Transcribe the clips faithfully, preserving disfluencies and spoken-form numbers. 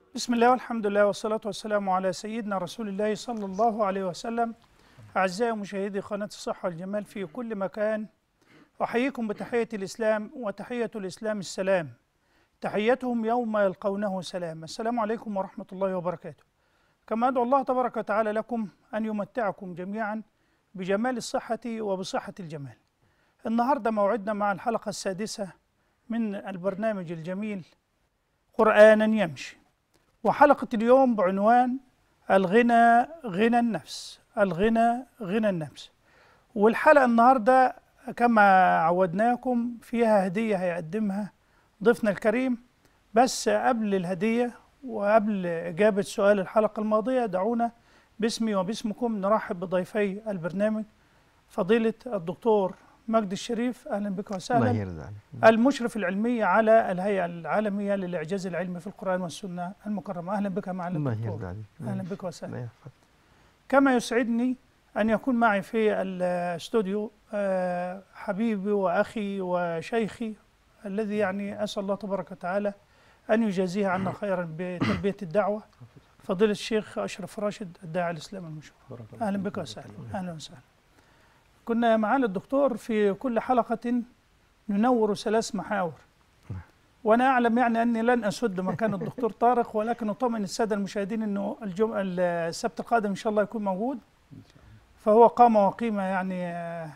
بسم الله والحمد لله والصلاة والسلام على سيدنا رسول الله صلى الله عليه وسلم. أعزائي مشاهدي قناة الصحة والجمال في كل مكان، أحييكم بتحية الإسلام، وتحية الإسلام السلام، تحيتهم يوم يلقونه سلام. السلام عليكم ورحمة الله وبركاته. كما أدعو الله تبارك وتعالى لكم أن يمتعكم جميعا بجمال الصحة وبصحة الجمال. النهاردة موعدنا مع الحلقة السادسة من البرنامج الجميل قرآنا يمشي، وحلقة اليوم بعنوان الغنى غنى النفس. الغنى غنى النفس. والحلقة النهاردة كما عودناكم فيها هدية هيقدمها ضيفنا الكريم. بس قبل الهدية وقبل إجابة سؤال الحلقة الماضية، دعونا باسمي وباسمكم نرحب بضيفي البرنامج فضيلة الدكتور مجدي الشريف، أهلا بك وسهلا. الله يرضى عليك. المشرف العلمي على الهيئة العالمية للإعجاز العلمي في القرآن والسنة المكرمة، أهلا بك معنا الله الدكتور. يرضى عليك. أهلا بك وسهلا. الله يحفظك. كما يسعدني أن يكون معي في الاستوديو آه، حبيبي وأخي وشيخي الذي يعني أسأل الله تبارك وتعالى أن يجازيه عنا خيرا بتلبية الدعوة، فضيلة الشيخ أشرف راشد الداعي الإسلامي المشهور. أهلا بك وسهلا. أهلا وسهلا. كنا معالي الدكتور في كل حلقة ننور ثلاث محاور، وأنا أعلم يعني أني لن أسد مكان الدكتور طارق، ولكن أطمئن السادة المشاهدين أنه الجم... السبت القادم إن شاء الله يكون موجود، فهو قامة وقيمة يعني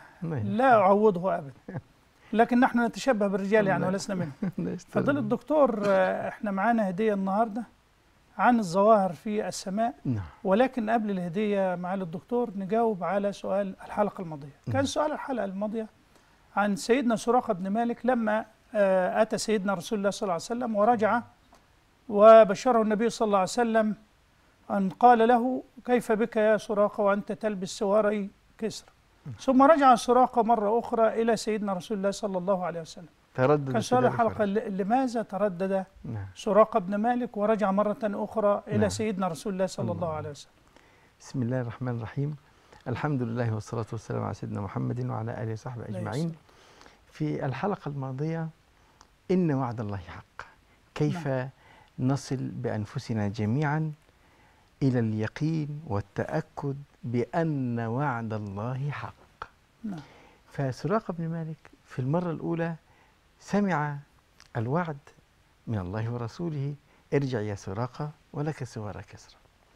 لا أعوضه أبدا، لكن نحن نتشبه بالرجال يعني ولسنا منهم. فضل الدكتور، إحنا معانا هدية النهاردة عن الظواهر في السماء، ولكن قبل الهدية معالي الدكتور نجاوب على سؤال الحلقة الماضية. كان سؤال الحلقة الماضية عن سيدنا سراقة بن مالك لما أتى سيدنا رسول الله صلى الله عليه وسلم ورجع وبشره النبي صلى الله عليه وسلم أن قال له: كيف بك يا سراقة وأنت تلبس سواري كسر؟ ثم رجع سراقة مرة أخرى إلى سيدنا رسول الله صلى الله عليه وسلم. تردد. كان سؤال الحلقة: لماذا تردد نعم. سراقة بن مالك ورجع مرة أخرى إلى نعم. سيدنا رسول الله صلى الله عليه وسلم؟ بسم الله الرحمن الرحيم. الحمد لله والصلاة والسلام على سيدنا محمد وعلى آله وصحبه أجمعين. في الحلقة الماضية إن وعد الله حق، كيف نعم. نصل بأنفسنا جميعا إلى اليقين والتأكد بأن وعد الله حق. نعم. فسراقة بن مالك في المرة الأولى سمع الوعد من الله ورسوله: ارجع يا سراقة ولك سوار كسرى.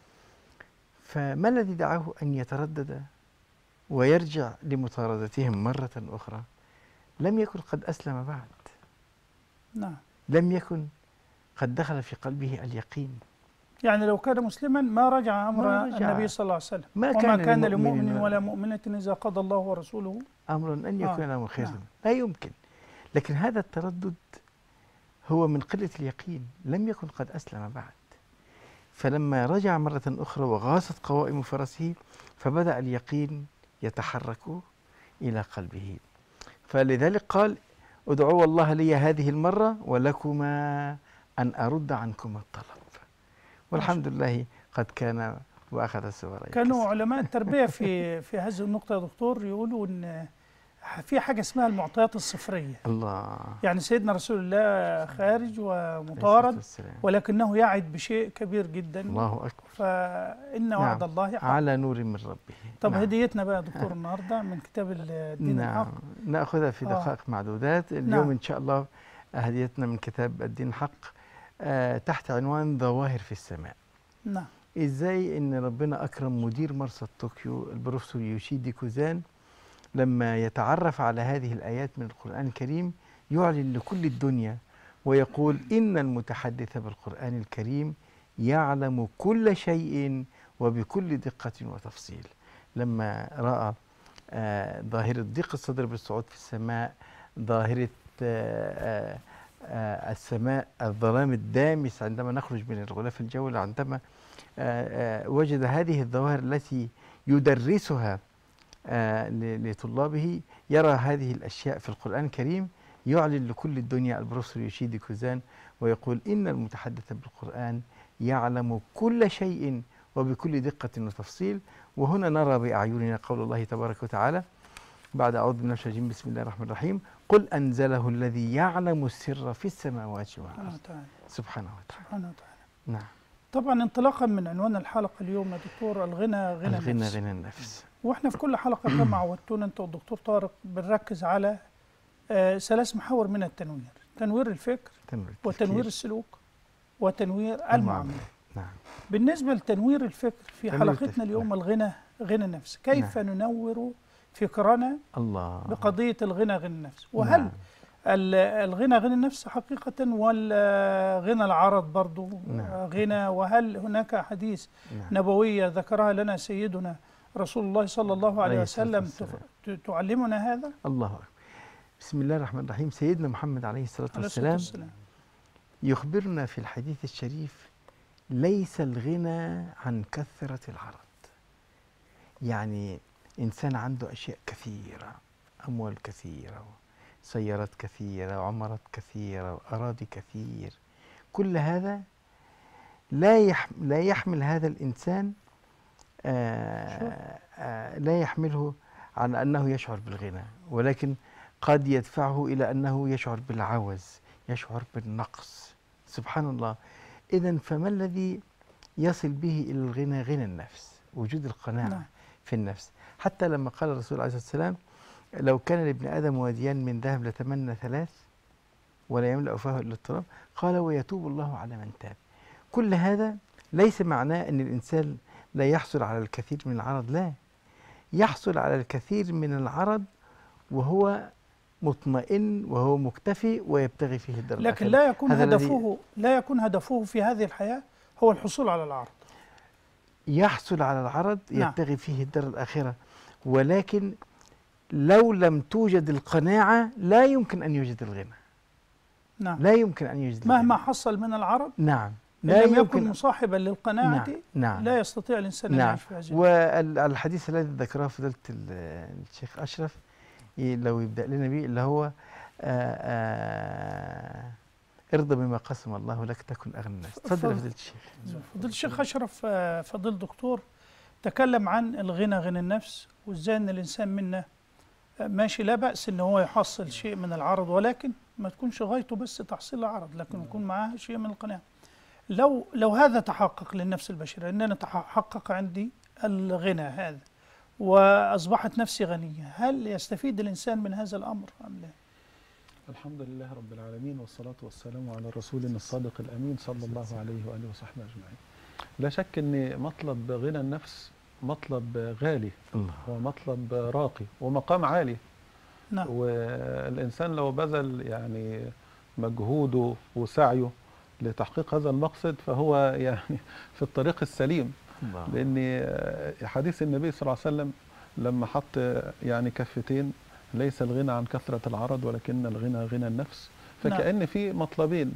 فما الذي دعاه أن يتردد ويرجع لمطاردتهم مرة أخرى؟ لم يكن قد أسلم بعد. نعم. لم يكن قد دخل في قلبه اليقين. يعني لو كان مسلما ما رجع أمر ما رجع. النبي صلى الله عليه وسلم. ما وما كان, كان لمؤمن ولا مؤمنة إذا قضى الله ورسوله أمرا أن يكون لهم آه. خيرا. نعم. لا يمكن. لكن هذا التردد هو من قلة اليقين، لم يكن قد أسلم بعد. فلما رجع مرة أخرى وغاصت قوائم فرسه فبدأ اليقين يتحرك إلى قلبه، فلذلك قال: ادعوا الله لي هذه المرة ولكما أن أرد عنكم الطلب. والحمد لله قد كان وأخذ السواري. كانوا علماء التربية في في هذه النقطة يا دكتور يقولوا إن في حاجة اسمها المعطيات الصفرية. الله. يعني سيدنا رسول الله خارج ومطارد ولكنه يعد بشيء كبير جدا. الله أكبر. فإن وعد نعم. الله حق. على نور من ربه. طب نعم. هديتنا بقى يا دكتور النهارده من كتاب الدين نعم. الحق. نأخذها في دقائق آه. معدودات اليوم. نعم. إن شاء الله هديتنا من كتاب الدين الحق آه تحت عنوان ظواهر في السماء. نعم. إزاي إن ربنا أكرم مدير مرصد طوكيو البروفيسور يوشيدي كوزان لما يتعرف على هذه الآيات من القرآن الكريم يعلن لكل الدنيا ويقول: إن المتحدث بالقرآن الكريم يعلم كل شيء وبكل دقة وتفصيل. لما رأى آه ظاهرة ضيق الصدر بالصعود في السماء، ظاهرة آه آه السماء الظلام الدامس عندما نخرج من الغلاف الجوي، عندما آه آه وجد هذه الظواهر التي يدرسها آه لطلابه، يرى هذه الأشياء في القرآن الكريم، يعلن لكل الدنيا البروفيسور يوشيدي كوزان ويقول: إن المتحدث بالقرآن يعلم كل شيء وبكل دقة وتفصيل. وهنا نرى بأعيننا قول الله تبارك وتعالى بعد أعوذ بالله من الشيطان بسم الله الرحمن الرحيم: قل أنزله الذي يعلم السر في السماوات والأرض سبحانه وتعالى. سبحانه وتعالى. نعم. طبعا انطلاقا من عنوان الحلقة اليوم يا دكتور، الغنى غنى الغنى النفس. غنى النفس. واحنا في كل حلقة كما عودتونا انت والدكتور طارق بنركز على آه ثلاث محاور من التنوير: تنوير الفكر، تنوير وتنوير التفكير، السلوك، وتنوير المعاملة. المعاملة. نعم. بالنسبة لتنوير الفكر في تنوير حلقتنا التفكير. اليوم الغنى غنى النفس، كيف نعم. ننور فكرنا الله. بقضية الغنى غنى النفس؟ وهل نعم. ال- الغنى غنى النفس حقيقة ولا غنى العرض برضو نعم. غنى؟ وهل هناك أحاديث نعم. نبوية ذكرها لنا سيدنا رسول الله صلى الله عليه عليه الصلاة وسلم والسلام. تف- ت- تعلمنا هذا؟ الله أكبر. بسم الله الرحمن الرحيم. سيدنا محمد عليه الصلاة عليه الصلاة والسلام والسلام. يخبرنا في الحديث الشريف: ليس الغنى عن كثرة العرض. يعني إنسان عنده أشياء كثيرة، أموال كثيرة، سيارات كثيرة، وعمارات كثيرة، وأراضي كثير، كل هذا لا يحمل, لا يحمل هذا الإنسان آآ آآ لا يحمله على أنه يشعر بالغنى، ولكن قد يدفعه إلى أنه يشعر بالعوز، يشعر بالنقص. سبحان الله. إذن فما الذي يصل به إلى الغنى؟ غنى النفس، وجود القناعة نعم. في النفس. حتى لما قال الرسول عليه الصلاة والسلام: لو كان لابن آدم واديان من ذهب لتمنى ثلاث ولا يملأ فاه إلا التراب، قال: ويتوب الله على من تاب. كل هذا ليس معناه أن الإنسان لا يحصل على الكثير من العرض، لا، يحصل على الكثير من العرض وهو مطمئن وهو مكتفي ويبتغي فيه الدار الآخرة. لكن لا يكون هذا الذي هدفه لا يكون هدفه في هذه الحياة هو الحصول على العرض. يحصل على العرض نعم. يبتغي فيه الدار الآخرة، ولكن لو لم توجد القناعة لا يمكن أن يوجد الغنى. نعم. لا يمكن أن يوجد مهما الغنى. حصل من العرض، نعم، إن لا لم يكن يمكن. مصاحبا للقناعة، نعم. نعم. لا يستطيع الإنسان أن نعم. يعيش في هذه. والحديث الذي ذكره فضيلة ال- الشيخ أشرف، ي- لو يبدأ لنا به، اللي هو آآ آآ ارضى بما قسم الله لك تكن أغنى الناس. تفضل يا فضيلة الشيخ. فضيلة الشيخ أشرف، آه، فضيل دكتور تكلم عن الغنى غنى النفس، وإزاي أن الإنسان منا آه، ماشي، لا بأس أن هو يحصل شيء من العرض، ولكن ما تكونش غايته بس تحصيل العرض، لكن يكون معاه شيء من القناعة. لو لو هذا تحقق للنفس البشرية، أن أنا تحقق عندي الغنى هذا وأصبحت نفسي غنية، هل يستفيد الإنسان من هذا الأمر أم لا؟ الحمد لله رب العالمين، والصلاة والسلام على رسولنا الصادق الأمين صلى الله عليه وآله وصحبه أجمعين. لا شك أن مطلب غنى النفس مطلب غالي، الله. هو مطلب راقي ومقام عالي. نعم. والإنسان لو بذل يعني مجهوده وسعيه لتحقيق هذا المقصد فهو يعني في الطريق السليم. الله. لأن حديث النبي صلى الله عليه وسلم لما حط يعني كفتين: ليس الغنى عن كثرة العرض ولكن الغنى غنى النفس. فكأن في مطلبين،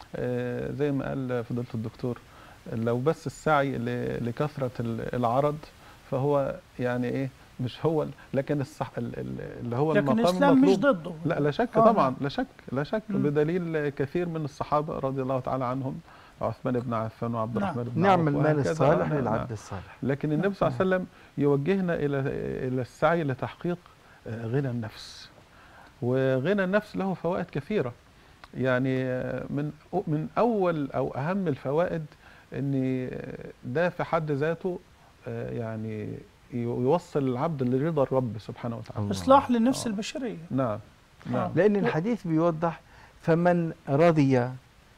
آه زي ما قال فضيلة الدكتور، لو بس السعي لكثرة العرض فهو يعني ايه مش هو، لكن الصح اللي هو لكن المقام الإسلام مش المطلوب. ضده. لا لا شك آه طبعا، نعم. لا شك لا شك مم. بدليل كثير من الصحابة رضي الله تعالى عنهم، عثمان بن عفان وعبد نعم. الرحمن بن نعم عوف المال وهكذا. الصالح نعم. للعبد الصالح. لكن النبي صلى الله عليه وسلم يوجهنا الى الى السعي لتحقيق غنى النفس. وغنى النفس له فوائد كثيرة. يعني من من اول او اهم الفوائد ان ده في حد ذاته يعني يوصل العبد لرضا الرب سبحانه وتعالى. إصلاح للنفس آه. البشرية. نعم نعم. لأن الحديث بيوضح: فمن رضي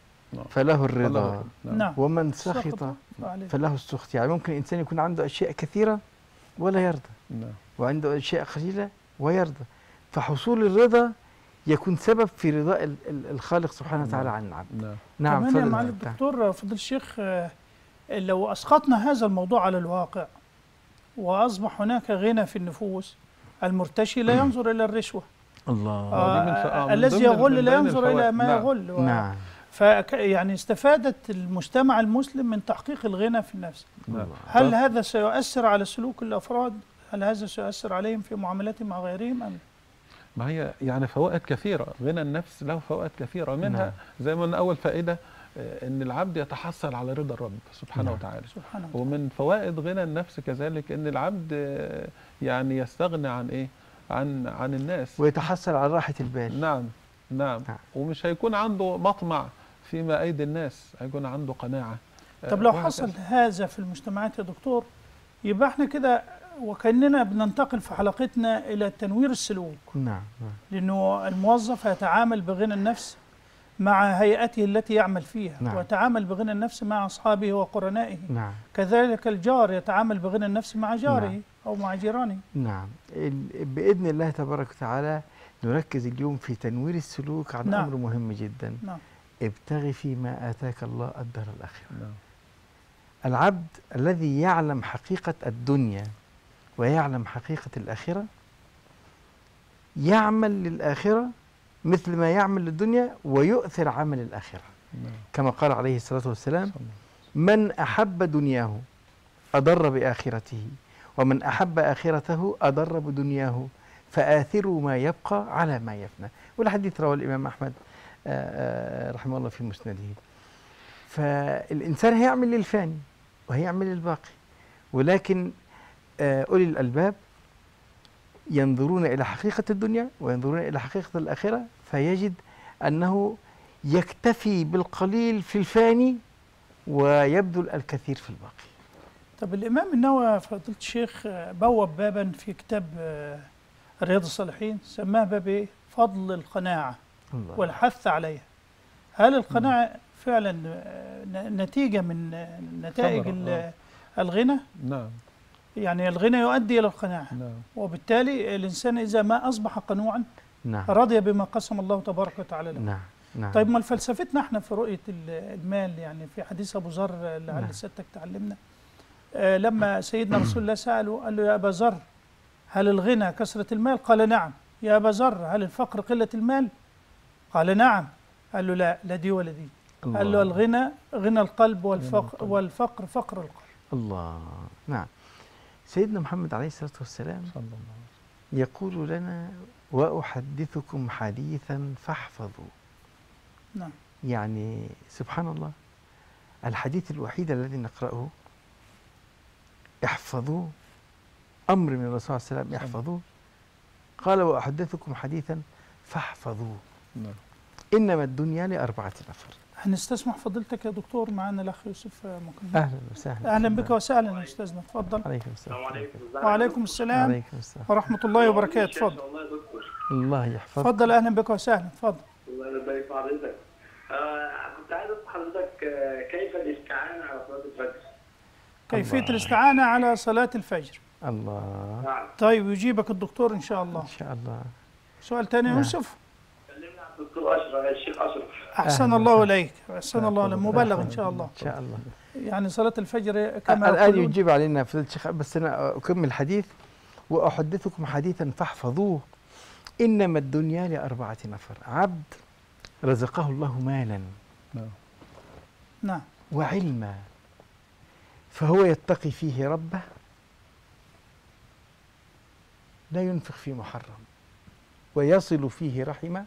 فله الرضا، نعم. ومن سخط فله السخط. يعني ممكن الإنسان يكون عنده أشياء كثيرة ولا يرضى، نعم. وعنده أشياء قليلة ويرضى، فحصول الرضا يكون سبب في رضاء ال- ال- الخالق سبحانه وتعالى عن العبد. نعم. نعم. كمان يا فضل معالي الدكتور فضل الشيخ، آه، لو أسقطنا هذا الموضوع على الواقع وأصبح هناك غنى في النفوس، المرتشي لا ينظر إلى الرشوة. الله. آه الذي يغل لا ينظر إلى ما نعم. يغل. و... نعم. فك يعني استفادت المجتمع المسلم من تحقيق الغنى في النفس. نعم. هل هذا سيؤثر على سلوك الأفراد؟ هل هذا سيؤثر عليهم في معاملاتهم مع غيرهم أم؟ ما هي يعني فوائد كثيرة، غنى النفس له فوائد كثيرة، منها نعم. زي ما قلنا أول فائدة ان العبد يتحصل على رضا الرب سبحانه نعم. وتعالى. سبحانه وتعالى. ومن فوائد غنى النفس كذلك ان العبد يعني يستغني عن ايه عن عن الناس ويتحصل على راحة البال. نعم نعم, نعم. ومش هيكون عنده مطمع فيما ايدي الناس، هيكون عنده قناعة طب لو وهكذا. حصل هذا في المجتمعات يا دكتور، يبقى احنا كده وكأننا بننتقل في حلقتنا إلى تنوير السلوك، نعم نعم لأنه الموظف يتعامل بغنى النفس مع هيئته التي يعمل فيها، نعم. ويتعامل بغنى النفس مع أصحابه وقرنائه. نعم كذلك الجار يتعامل بغنى النفس مع جاره نعم. أو مع جيرانه. نعم. ال- بإذن الله تبارك وتعالى نركز اليوم في تنوير السلوك عن نعم. أمر مهم جدا. نعم. ابتغ فيما آتاك الله الدار الآخرة. نعم. العبد الذي يعلم حقيقة الدنيا ويعلم حقيقة الآخرة يعمل للآخرة مثل ما يعمل للدنيا ويؤثر عمل الآخرة، نعم. كما قال عليه الصلاة والسلام: صلى الله. من أحب دنياه أضر بآخرته، ومن أحب آخرته أضر بدنياه، فآثروا ما يبقى على ما يفنى. والحديث رواه الإمام أحمد آه، آه، رحمه الله في مسنده. فالإنسان هيعمل للفاني وهيعمل للباقي، ولكن آه، أولي الألباب ينظرون إلى حقيقة الدنيا وينظرون إلى حقيقة الآخرة، فيجد أنه يكتفي بالقليل في الفاني ويبذل الكثير في الباقي. طب الإمام النووي فضيلة الشيخ بوب بابا في كتاب رياض الصالحين، سماه باب إيه؟ فضل القناعة الله. والحث عليها. هل القناعة فعلا نتيجة من نتائج ثمرة، ال- آه. الغنى؟ نعم. يعني الغنى يؤدي إلى القناعة، نعم. وبالتالي الإنسان إذا ما أصبح قنوعا نعم رضي بما قسم الله تبارك وتعالى له. نعم نعم. طيب ما فلسفتنا احنا في رؤية ال- المال، يعني في حديث أبو ذر نعم. لعل سيادتك تعلمنا، آه لما سيدنا رسول الله سأله قال له: يا أبا ذر هل الغنى كثرة المال؟ قال: نعم. يا أبا ذر هل الفقر قلة المال؟ قال: نعم. قال له: لا لا دي ولا دي. قال له: الغنى غنى القلب والفقر, والفقر فقر القلب. الله. نعم. سيدنا محمد عليه الصلاة والسلام صلى الله عليه يقول لنا: وأحدثكم حديثا فاحفظوا. نعم. يعني سبحان الله، الحديث الوحيد الذي نقرأه احفظوه، أمر من الرسول صلى الله عليه وسلم احفظوه. قال: وأحدثكم حديثا فاحفظوه. نعم. إنما الدنيا لأربعة نفر. هنستسمح فضيلتك يا دكتور، معنا الأخ يوسف ممكن. أهلا وسهلا. أهلا بك وسهلا يا أستاذنا، تفضل. عليكم السلام. السلام عليكم. وعليكم السلام عليكم السلام ورحمة الله وبركاته. تفضل. والله يا دكتور. الله يحفظك. تفضل، أهلا بك وسهلا، تفضل. الله يبارك في حضرتك. آه كنت عايز اسال حضرتك آه كيف الاستعانه على صلاه الفجر؟ كيفية الله. الاستعانة على صلاة الفجر. الله. نعم. طيب يجيبك الدكتور إن شاء الله. إن شاء الله. سؤال ثاني يا نعم. يوسف. كلمنا عن الدكتور اشرف، الشيخ اشرف. أحسن أهلا الله وسهلا. إليك، أحسن الله إليك، مبلغ إن شاء الله. إن شاء الله. يعني صلاة الفجر كما الآن يقولون. يجيب علينا فضيلة الشيخ، بس أنا أكمل الحديث. وأحدثكم حديثا فاحفظوه، إنما الدنيا لأربعة نفر: عبد رزقه الله مالا نعم. نعم. وعلما، فهو يتقي فيه ربه، لا ينفق في محرم، ويصل فيه رحمه،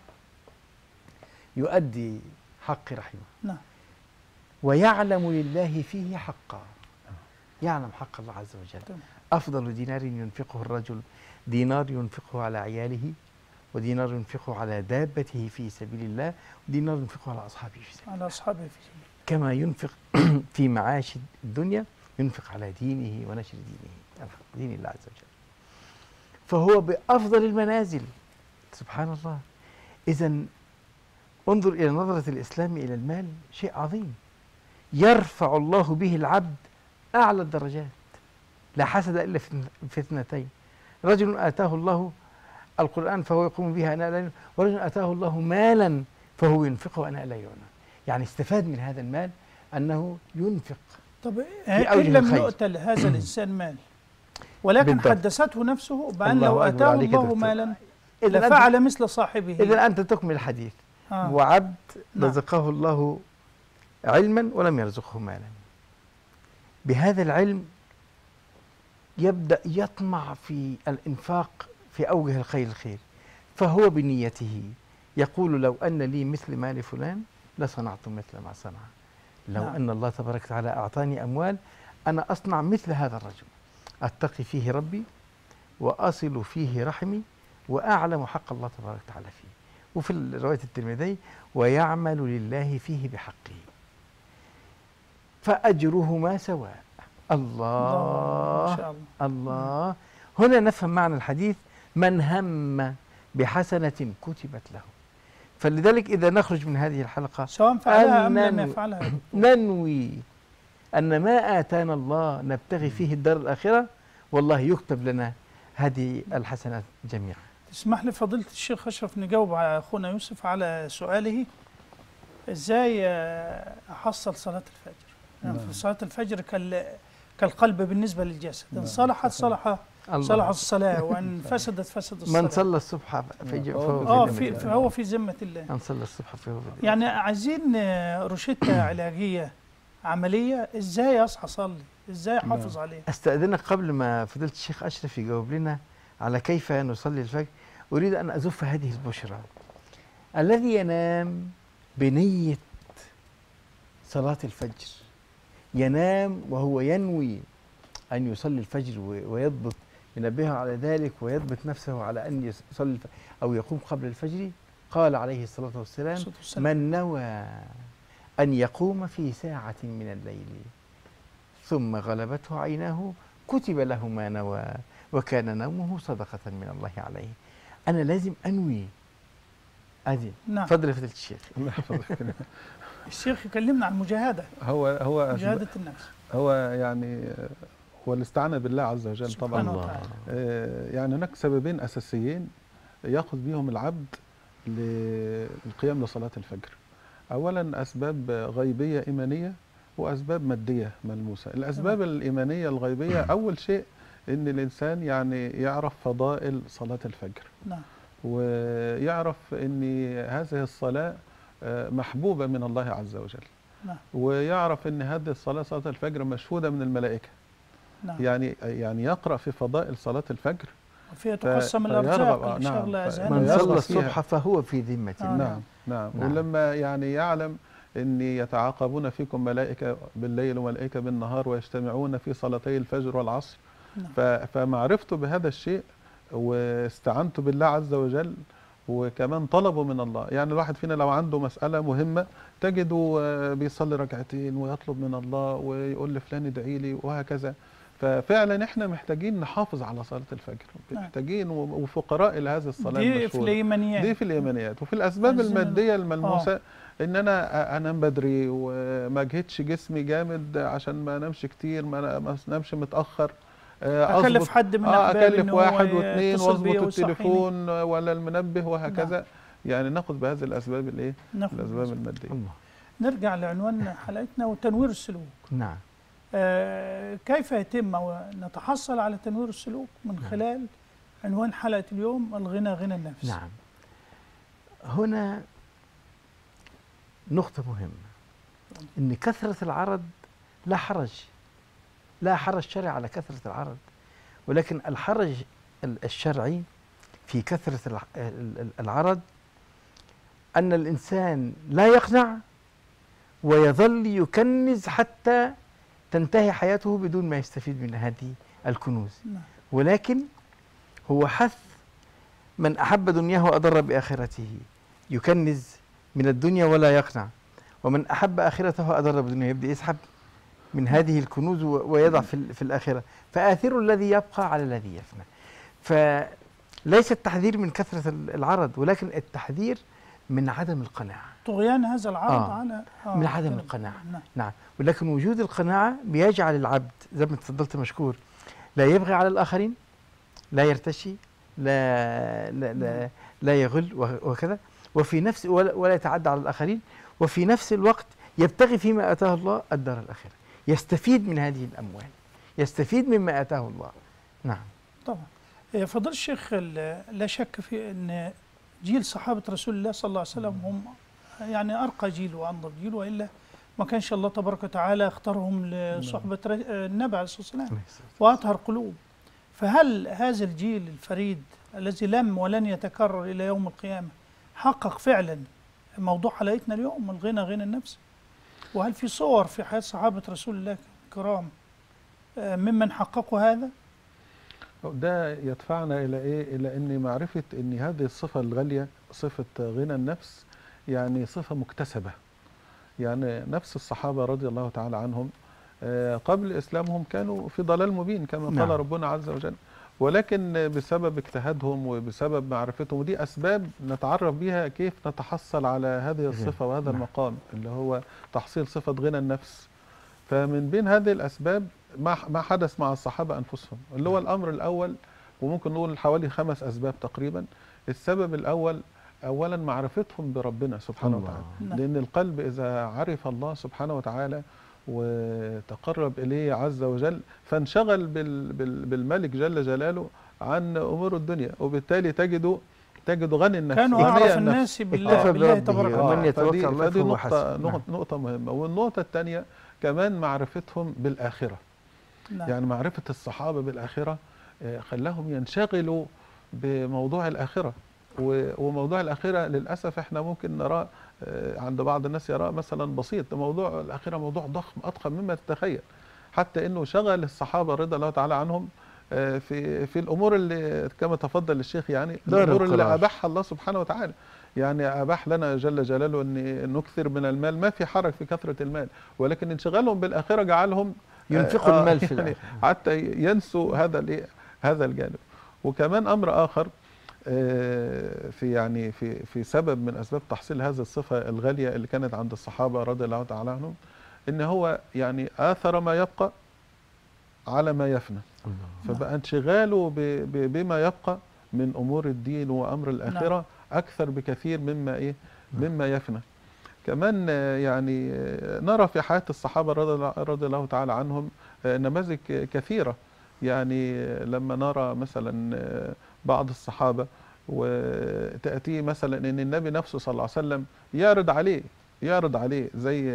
يؤدي حق رحمه، نعم. ويعلم لله فيه حقا، يعلم حق الله عز وجل. تمام. أفضل دينار ينفقه الرجل دينار ينفقه على عياله، ودينار ينفقه على دابته في سبيل الله، ودينار ينفقه على أصحابه في سبيل الله. على أصحابه في سبيل. كما ينفق في معاش الدنيا ينفق على دينه ونشر دينه، دين الله عز وجل. فهو بأفضل المنازل. سبحان الله. إذن انظر إلى نظرة الإسلام إلى المال، شيء عظيم يرفع الله به العبد أعلى الدرجات. لا حسد إلا في اثنتين: رجل آتاه الله القرآن فهو يقوم به آناء الليل، ورجل آتاه الله مالا فهو ينفقه آناء الليل. يعني استفاد من هذا المال أنه ينفق. طب في إن لم الخير. يؤتى لهذا الإنسان مال، ولكن بالضبط. حدثته نفسه بأن الله لو أكبر أتاه عليك يا الله دكتور. مالا إذن أنت, لفعل مثل صاحبه. إذن أنت تكمل الحديث. آه. وعبد نعم. رزقه الله علما ولم يرزقه مالا، بهذا العلم يبدأ يطمع في الإنفاق في أوجه الخير الخير، فهو بنيته يقول: لو أن لي مثل مال فلان لصنعت مثل ما صنع. لو نعم. أن الله تبارك وتعالى أعطاني أموال أنا أصنع مثل هذا الرجل، أتقي فيه ربي وأصل فيه رحمي وأعلم حق الله تبارك وتعالى فيه. وفي رواية الترمذي: ويعمل لله فيه بحقه. فأجرهما سواء. الله ما الله شاء الله. الله. هنا نفهم معنى الحديث: من هم بحسنة كتبت له. فلذلك إذا نخرج من هذه الحلقة سواء فعلها أم لم أن يفعلها، ننوي أن ما آتانا الله نبتغي فيه الدار الآخرة، والله يكتب لنا هذه الحسنات جميعا. تسمح لي فضيلة الشيخ أشرف نجاوب على أخونا يوسف على سؤاله إزاي أحصل صلاة الفجر؟ يعني نعم. في صلاة الفجر كال كالقلب بالنسبة للجسد، إن نعم. صلحت صلح الله. صلح الصلاة، وإن فسدت فسد الصلاة. من صلى الصبح في فهو آه في في ذمة الله. فهو في ذمة الله. من صلى الصبح فهو في ذمة الله. يعني عايزين روشتة علاجية عملية، إزاي أصحى أصلي؟ إزاي أحافظ عليها؟ أستأذنك قبل ما فضيلة الشيخ أشرف يجاوب لنا على كيف نصلي الفجر، أريد أن أزف هذه البشرى. الذي ينام بنية صلاة الفجر، ينام وهو ينوي أن يصلي الفجر ويضبط، ينبهه على ذلك ويضبط نفسه على أن يصلي أو يقوم قبل الفجر. قال عليه الصلاة والسلام: من نوى أن يقوم في ساعة من الليل ثم غلبته عيناه كتب له ما نوى وكان نومه صدقة من الله عليه. أنا لازم أنوي. أذن. نعم. تفضل يا فضيلة الشيخ. الشيخ يكلمنا عن المجاهدة. هو هو مجاهدة النفس. هو يعني هو الاستعانة بالله عز وجل طبعا. الله. آه يعني هناك سببين أساسيين يأخذ بهم العبد للقيام لصلاة الفجر. أولا أسباب غيبية إيمانية، وأسباب مادية ملموسة. الأسباب نعم. الإيمانية الغيبية أول شيء إن الإنسان يعني يعرف فضائل صلاة الفجر. نعم. ويعرف إن هذه الصلاة محبوبة من الله عز وجل. نعم. ويعرف إن هذه الصلاة صلاة الفجر مشهودة من الملائكة. نعم. يعني يعني يقرأ في فضائل صلاة الفجر وفيها تقسم الأرزاق لشغل أذهان. من صلى الصبح فهو في ذمة الله. آه نعم. نعم. نعم. ولما يعني يعلم إن يتعاقبون فيكم ملائكة بالليل وملائكة بالنهار ويجتمعون في صلاتي الفجر والعصر. نعم. فمعرفته بهذا الشيء واستعنته بالله عز وجل، وكمان طلبه من الله. يعني الواحد فينا لو عنده مسألة مهمة تجده بيصلي ركعتين ويطلب من الله ويقول لفلان ادعي لي وهكذا. ففعلا احنا محتاجين نحافظ على صلاة الفجر، محتاجين وفقراء إلى هذه الصلاة دي المشهورة. في الإيمانيات. دي في الإيمانيات. وفي الأسباب المادية الملموسة آه. إن أنا أنام بدري وما أجهدش جسمي جامد عشان ما أنامش كتير، ما أنامش متأخر، أكلف حد من آه أكلف واحد واثنين واظبط التليفون ولا المنبه وهكذا. نعم. يعني ناخذ بهذه الأسباب الإيه؟ الأسباب المادية. الله. نرجع لعنوان حلقتنا وتنوير السلوك. نعم. آه كيف يتم أو نتحصل على تنوير السلوك من نعم. خلال عنوان حلقة اليوم: الغنى غنى النفس. نعم. هنا نقطة مهمة، إن كثرة العرض لا حرج، لا حرج شرعي على كثرة العرض، ولكن الحرج الشرعي في كثرة العرض أن الإنسان لا يقنع ويظل يكنز حتى تنتهي حياته بدون ما يستفيد من هذه الكنوز. ولكن هو حث من أحب دنياه وأضر بآخرته، يكنز من الدنيا ولا يقنع، ومن أحب آخرته وأضر بالدنيا يبدأ يسحب من هذه الكنوز ويضع في, في الآخرة. فآثر الذي يبقى على الذي يفنى. فليس التحذير من كثرة العرض، ولكن التحذير من عدم القناعة، طغيان هذا العرض آه على آه من عدم القناعة. نعم. نعم. ولكن وجود القناعة بيجعل العبد زي ما تفضلت مشكور لا يبغي على الآخرين، لا يرتشي، لا لا لا, لا يغل وكذا، وفي نفس ولا, ولا يتعدى على الآخرين، وفي نفس الوقت يبتغي فيما آتاه الله الدار الآخرة، يستفيد من هذه الأموال، يستفيد مما آتاه الله. نعم. طبعا. فضل الشيخ، لا شك في أن جيل صحابة رسول الله صلى الله عليه وسلم هم يعني أرقى جيل وأنظف جيل، وإلا ما كانش الله تبارك وتعالى اختارهم لصحبة النبي عليه الصلاة والسلام وأطهر قلوب. فهل هذا الجيل الفريد الذي لم ولن يتكرر إلى يوم القيامة حقق فعلا موضوع حلقتنا اليوم: الغنى غنى النفس؟ وهل في صور في حياة صحابة رسول الله الكرام ممن حققوا هذا؟ ده يدفعنا إلى إيه؟ إلى أن معرفة أن هذه الصفة الغالية، صفة غنى النفس، يعني صفة مكتسبة. يعني نفس الصحابة رضي الله تعالى عنهم قبل إسلامهم كانوا في ضلال مبين كما قال نعم. ربنا عز وجل، ولكن بسبب اجتهادهم وبسبب معرفتهم، ودي أسباب نتعرف بها كيف نتحصل على هذه الصفة وهذا نعم. المقام اللي هو تحصيل صفة غنى النفس. فمن بين هذه الأسباب ما ما حدث مع الصحابة أنفسهم، اللي هو الأمر الأول، وممكن نقول حوالي خمس أسباب تقريبا. السبب الأول أولا معرفتهم بربنا سبحانه الله. وتعالى، لأن القلب إذا عرف الله سبحانه وتعالى وتقرب إليه عز وجل فانشغل بال بال بالملك جل جلاله عن أمور الدنيا، وبالتالي تجده تجد غني النفس، كانوا غني أعرف النفس. الناس بالله, اكتفى بالله بربه تبارك ومن وتعالى. يتوكل فدي, الله فدي فهو نقطة حسبه. نقطة, نعم. نقطة مهمة. والنقطة الثانية كمان معرفتهم بالآخرة. نعم. يعني معرفة الصحابة بالآخرة خلاهم ينشغلوا بموضوع الآخرة. وموضوع الآخرة للأسف احنا ممكن نراه عند بعض الناس يراه مثلا بسيط، موضوع الآخرة موضوع ضخم أضخم مما تتخيل، حتى انه شغل الصحابة رضي الله تعالى عنهم في في الامور اللي كما تفضل الشيخ، يعني الامور اللي اباحها الله سبحانه وتعالى. يعني اباح لنا جل جلاله ان نكثر من المال، ما في حرج في كثرة المال، ولكن انشغالهم بالآخرة جعلهم ينفقوا المال في يعني حتى ينسوا هذا هذا الجانب. وكمان امر اخر في يعني في في سبب من اسباب تحصيل هذه الصفة الغالية اللي كانت عند الصحابة رضي الله تعالى عنهم، ان هو يعني آثر ما يبقى على ما يفنى. فبقى انشغاله بما يبقى من امور الدين وامر الاخره اكثر بكثير مما ايه مما يفنى. كمان يعني نرى في حياه الصحابه رضي الله تعالى عنهم نماذج كثيره. يعني لما نرى مثلا بعض الصحابه وتاتي مثلا ان النبي نفسه صلى الله عليه وسلم يعرض عليه يعرض عليه زي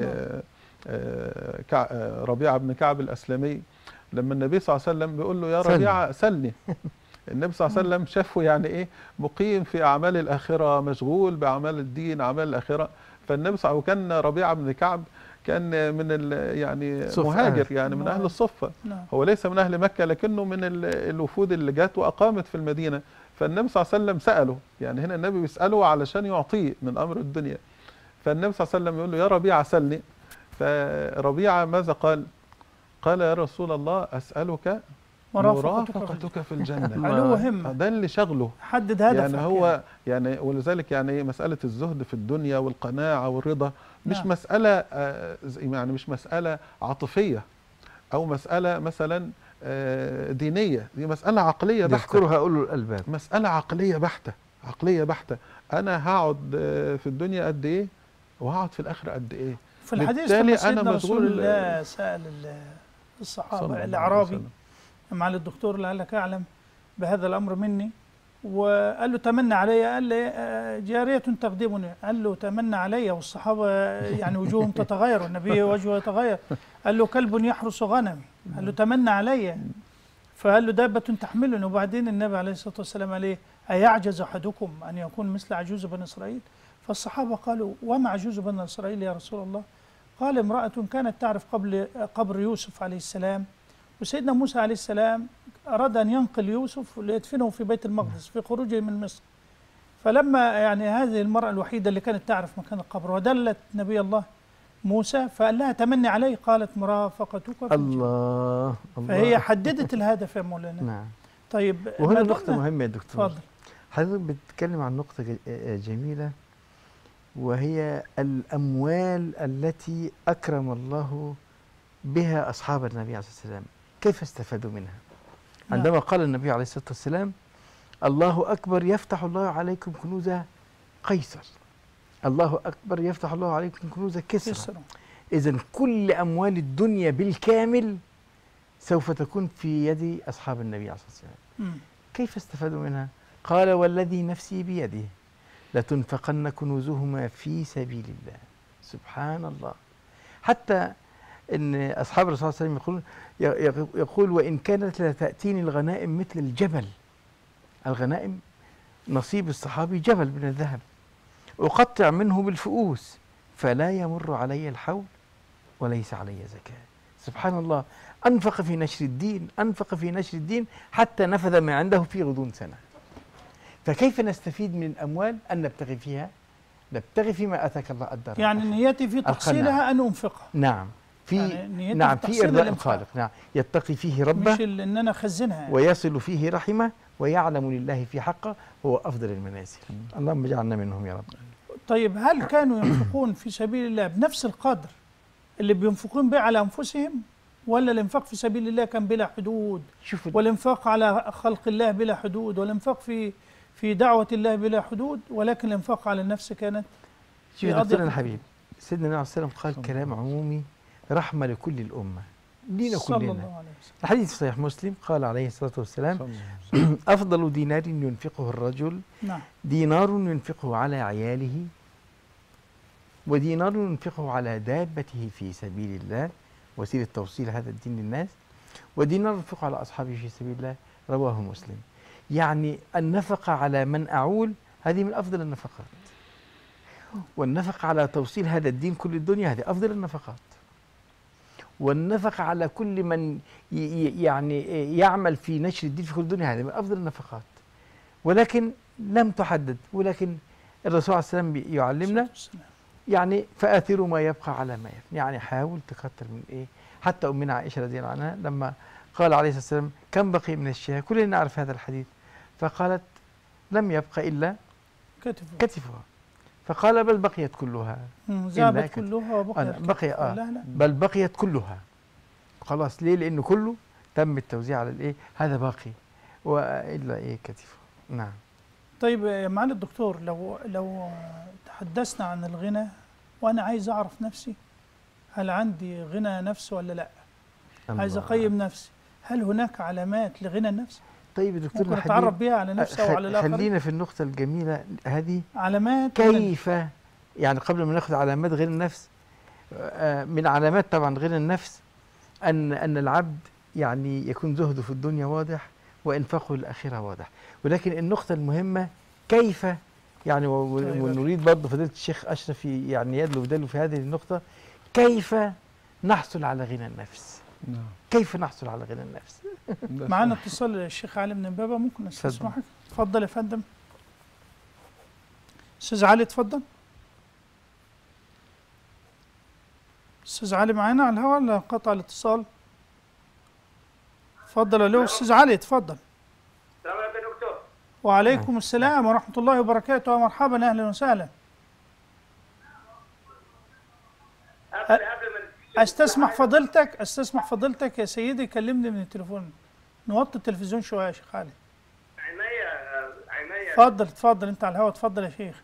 ربيعه بن كعب الاسلمي، لما النبي صلى الله عليه وسلم بيقول له يا ربيعه سلني. النبي صلى الله عليه وسلم شافه يعني ايه مقيم في اعمال الاخره، مشغول باعمال الدين اعمال الاخره. فالنبي صلى الله عليه وسلم، وكان ربيعه بن كعب كان من يعني مهاجر، يعني من اهل الصفه، هو ليس من اهل مكه لكنه من الوفود اللي جات واقامت في المدينه. فالنبي صلى الله عليه وسلم ساله، يعني هنا النبي بيساله علشان يعطيه من امر الدنيا. فالنبي صلى الله عليه وسلم يقول له يا ربيعه سلني. فربيعه ماذا قال؟ قال يا رسول الله أسألك مرافقتك في الجنة. علو همة، ده اللي شغله، حدد هدفك. يعني هو يعني, يعني ولذلك يعني مسألة الزهد في الدنيا والقناعة والرضا مش نعم. مسألة يعني مش مسألة عاطفية أو مسألة مثلا دينية، دي مسألة عقلية بحتة. يذكرها أولو الألباب. مسألة عقلية بحتة، عقلية بحتة. أنا هقعد في الدنيا قد إيه وهقعد في الآخرة قد إيه. في الحديث لما سيدنا رسول الله سأل الصحابة الأعرابي مع الدكتور لعلك أعلم بهذا الأمر مني، وقال له تمنى علي، قال لي جارية تخدمني، قال له تمنى علي، والصحابة يعني وجوههم تتغير والنبي وجهه يتغير. قال له كلب يحرس غنمي، قال له تمنى علي، فقال له دابة تحملني. وبعدين النبي عليه الصلاة والسلام قال ايه؟ أيعجز أحدكم أن يكون مثل عجوز بني إسرائيل؟ فالصحابة قالوا وما عجوز بني إسرائيل يا رسول الله؟ قال امرأة كانت تعرف قبل قبر يوسف عليه السلام، وسيدنا موسى عليه السلام أراد أن ينقل يوسف ليدفنه في بيت المقدس في خروجه من مصر. فلما يعني هذه المرأة الوحيدة اللي كانت تعرف مكان القبر ودلت نبي الله موسى فقال لها تمني عليه، قالت مرافقتك في الله الله. فهي حددت الهدف يا مولانا. نعم. طيب وهنا نقطة مهمة يا دكتور. اتفضل. حضرتك بتتكلم عن نقطة جميلة، وهي الأموال التي أكرم الله بها أصحاب النبي عليه الصلاة والسلام، كيف استفادوا منها؟ عندما قال النبي عليه الصلاة والسلام الله أكبر يفتح الله عليكم كنوز قيصر، الله أكبر يفتح الله عليكم كنوز كسرى. إذن كل أموال الدنيا بالكامل سوف تكون في يد أصحاب النبي عليه الصلاة والسلام. كيف استفادوا منها؟ قال والذي نفسي بيده لتنفقن كنوزهما في سبيل الله. سبحان الله. حتى ان اصحاب الرسول صلى الله عليه وسلم يقولون يقول وان كانت لتاتيني الغنائم مثل الجبل، الغنائم نصيب الصحابي جبل من الذهب، اقطع منه بالفؤوس فلا يمر علي الحول وليس علي زكاه. سبحان الله. انفق في نشر الدين، انفق في نشر الدين حتى نفذ ما عنده في غضون سنه. فكيف نستفيد من الأموال؟ أن نبتغي فيها نبتغي فيما اتاك الله الدار يعني نيتي في تحصيلها ان انفقها. نعم في يعني نيتي نعم في في تحصيل ارضاء الإنفاق. الخالق، نعم يتقي فيه ربه مش ال- ان انا اخزنها يعني. ويصل فيه رحمه ويعلم لله في حقه، هو افضل المنازل. اللهم اجعلنا منهم يا رب. طيب هل كانوا ينفقون في سبيل الله بنفس القدر اللي بينفقون به على انفسهم، ولا الانفاق في سبيل الله كان بلا حدود، شوف والانفاق على خلق الله بلا حدود، والانفاق في في دعوة الله بلا حدود، ولكن الانفاق على النفس كانت شوف في دكتورنا أضيق الحبيب، سيدنا النبي عليه الصلاه والسلام قال كلام عمومي رحمه لكل الامه، لينا صلى كلنا. الله عليه وسلم. الحديث في صحيح مسلم قال عليه الصلاه والسلام: صلى الله عليه وسلم. افضل دينار ينفقه الرجل نعم. دينار ينفقه على عياله، ودينار ينفقه على دابته في سبيل الله، وسيله توصيل هذا الدين للناس، ودينار ينفقه على اصحابه في سبيل الله. رواه مسلم. يعني النفقه على من اعول هذه من افضل النفقات، والنفقه على توصيل هذا الدين كل الدنيا هذه افضل النفقات، والنفقه على كل من ي- ي- يعني يعمل في نشر الدين في كل الدنيا هذه من افضل النفقات، ولكن لم تحدد. ولكن الرسول عليه السلام يعلمنا يعني فآثروا ما يبقى على ما يفنى، يعني حاول تكتر من ايه. حتى امنا عائشه رضي الله عنها لما قال عليه الصلاه والسلام: كم بقي من الشاه؟ كلنا نعرف هذا الحديث، فقالت: لم يبق الا كتفه. كتفها. فقال: بل بقيت كلها. مم، إلا ذهبت كتف. كلها وبقي آه، الكتف. بقي اه لا لا. بل بقيت كلها. خلاص، ليه؟ لانه كله تم التوزيع على الايه، هذا باقي والا ايه كتفه. نعم. طيب يا معالي الدكتور، لو لو تحدثنا عن الغنى وانا عايز اعرف نفسي، هل عندي غنى نفس ولا لا؟ عايز الله. اقيم نفسي، هل هناك علامات لغنى النفس طيب يا دكتور ممكن اتعرف بها على نفسي او على الاخرين؟ خلينا في النقطة الجميلة هذه. علامات غنى كيف يعني قبل ما ناخذ علامات غنى النفس، آه، من علامات طبعا غنى النفس أن أن العبد يعني يكون زهده في الدنيا واضح وإنفاقه للآخرة واضح. ولكن النقطة المهمة كيف يعني، و- طيب. ونريد برضه فضيلة الشيخ أشرف يعني يدلو بدلو في هذه النقطة، كيف نحصل على غنى النفس؟ نعم. كيف نحصل على غنى النفس؟ ده معنا اتصال الشيخ علي من امبابة، ممكن استسمحك؟ اتفضل يا فندم. استاذ علي اتفضل. استاذ علي معانا على الهواء ولا قطع الاتصال؟ اتفضل يا لو استاذ علي اتفضل. السلام عليكم يا دكتور. وعليكم السلام ورحمة الله وبركاته، ومرحبا أهلا وسهلا. قبل قبل ما نتكلم استسمح فضيلتك استسمح فضيلتك يا سيدي، كلمني من التليفون، نوطي التلفزيون شوية يا شيخ علي. عينيا عينيا اتفضل اتفضل انت على الهواء، اتفضل يا شيخ.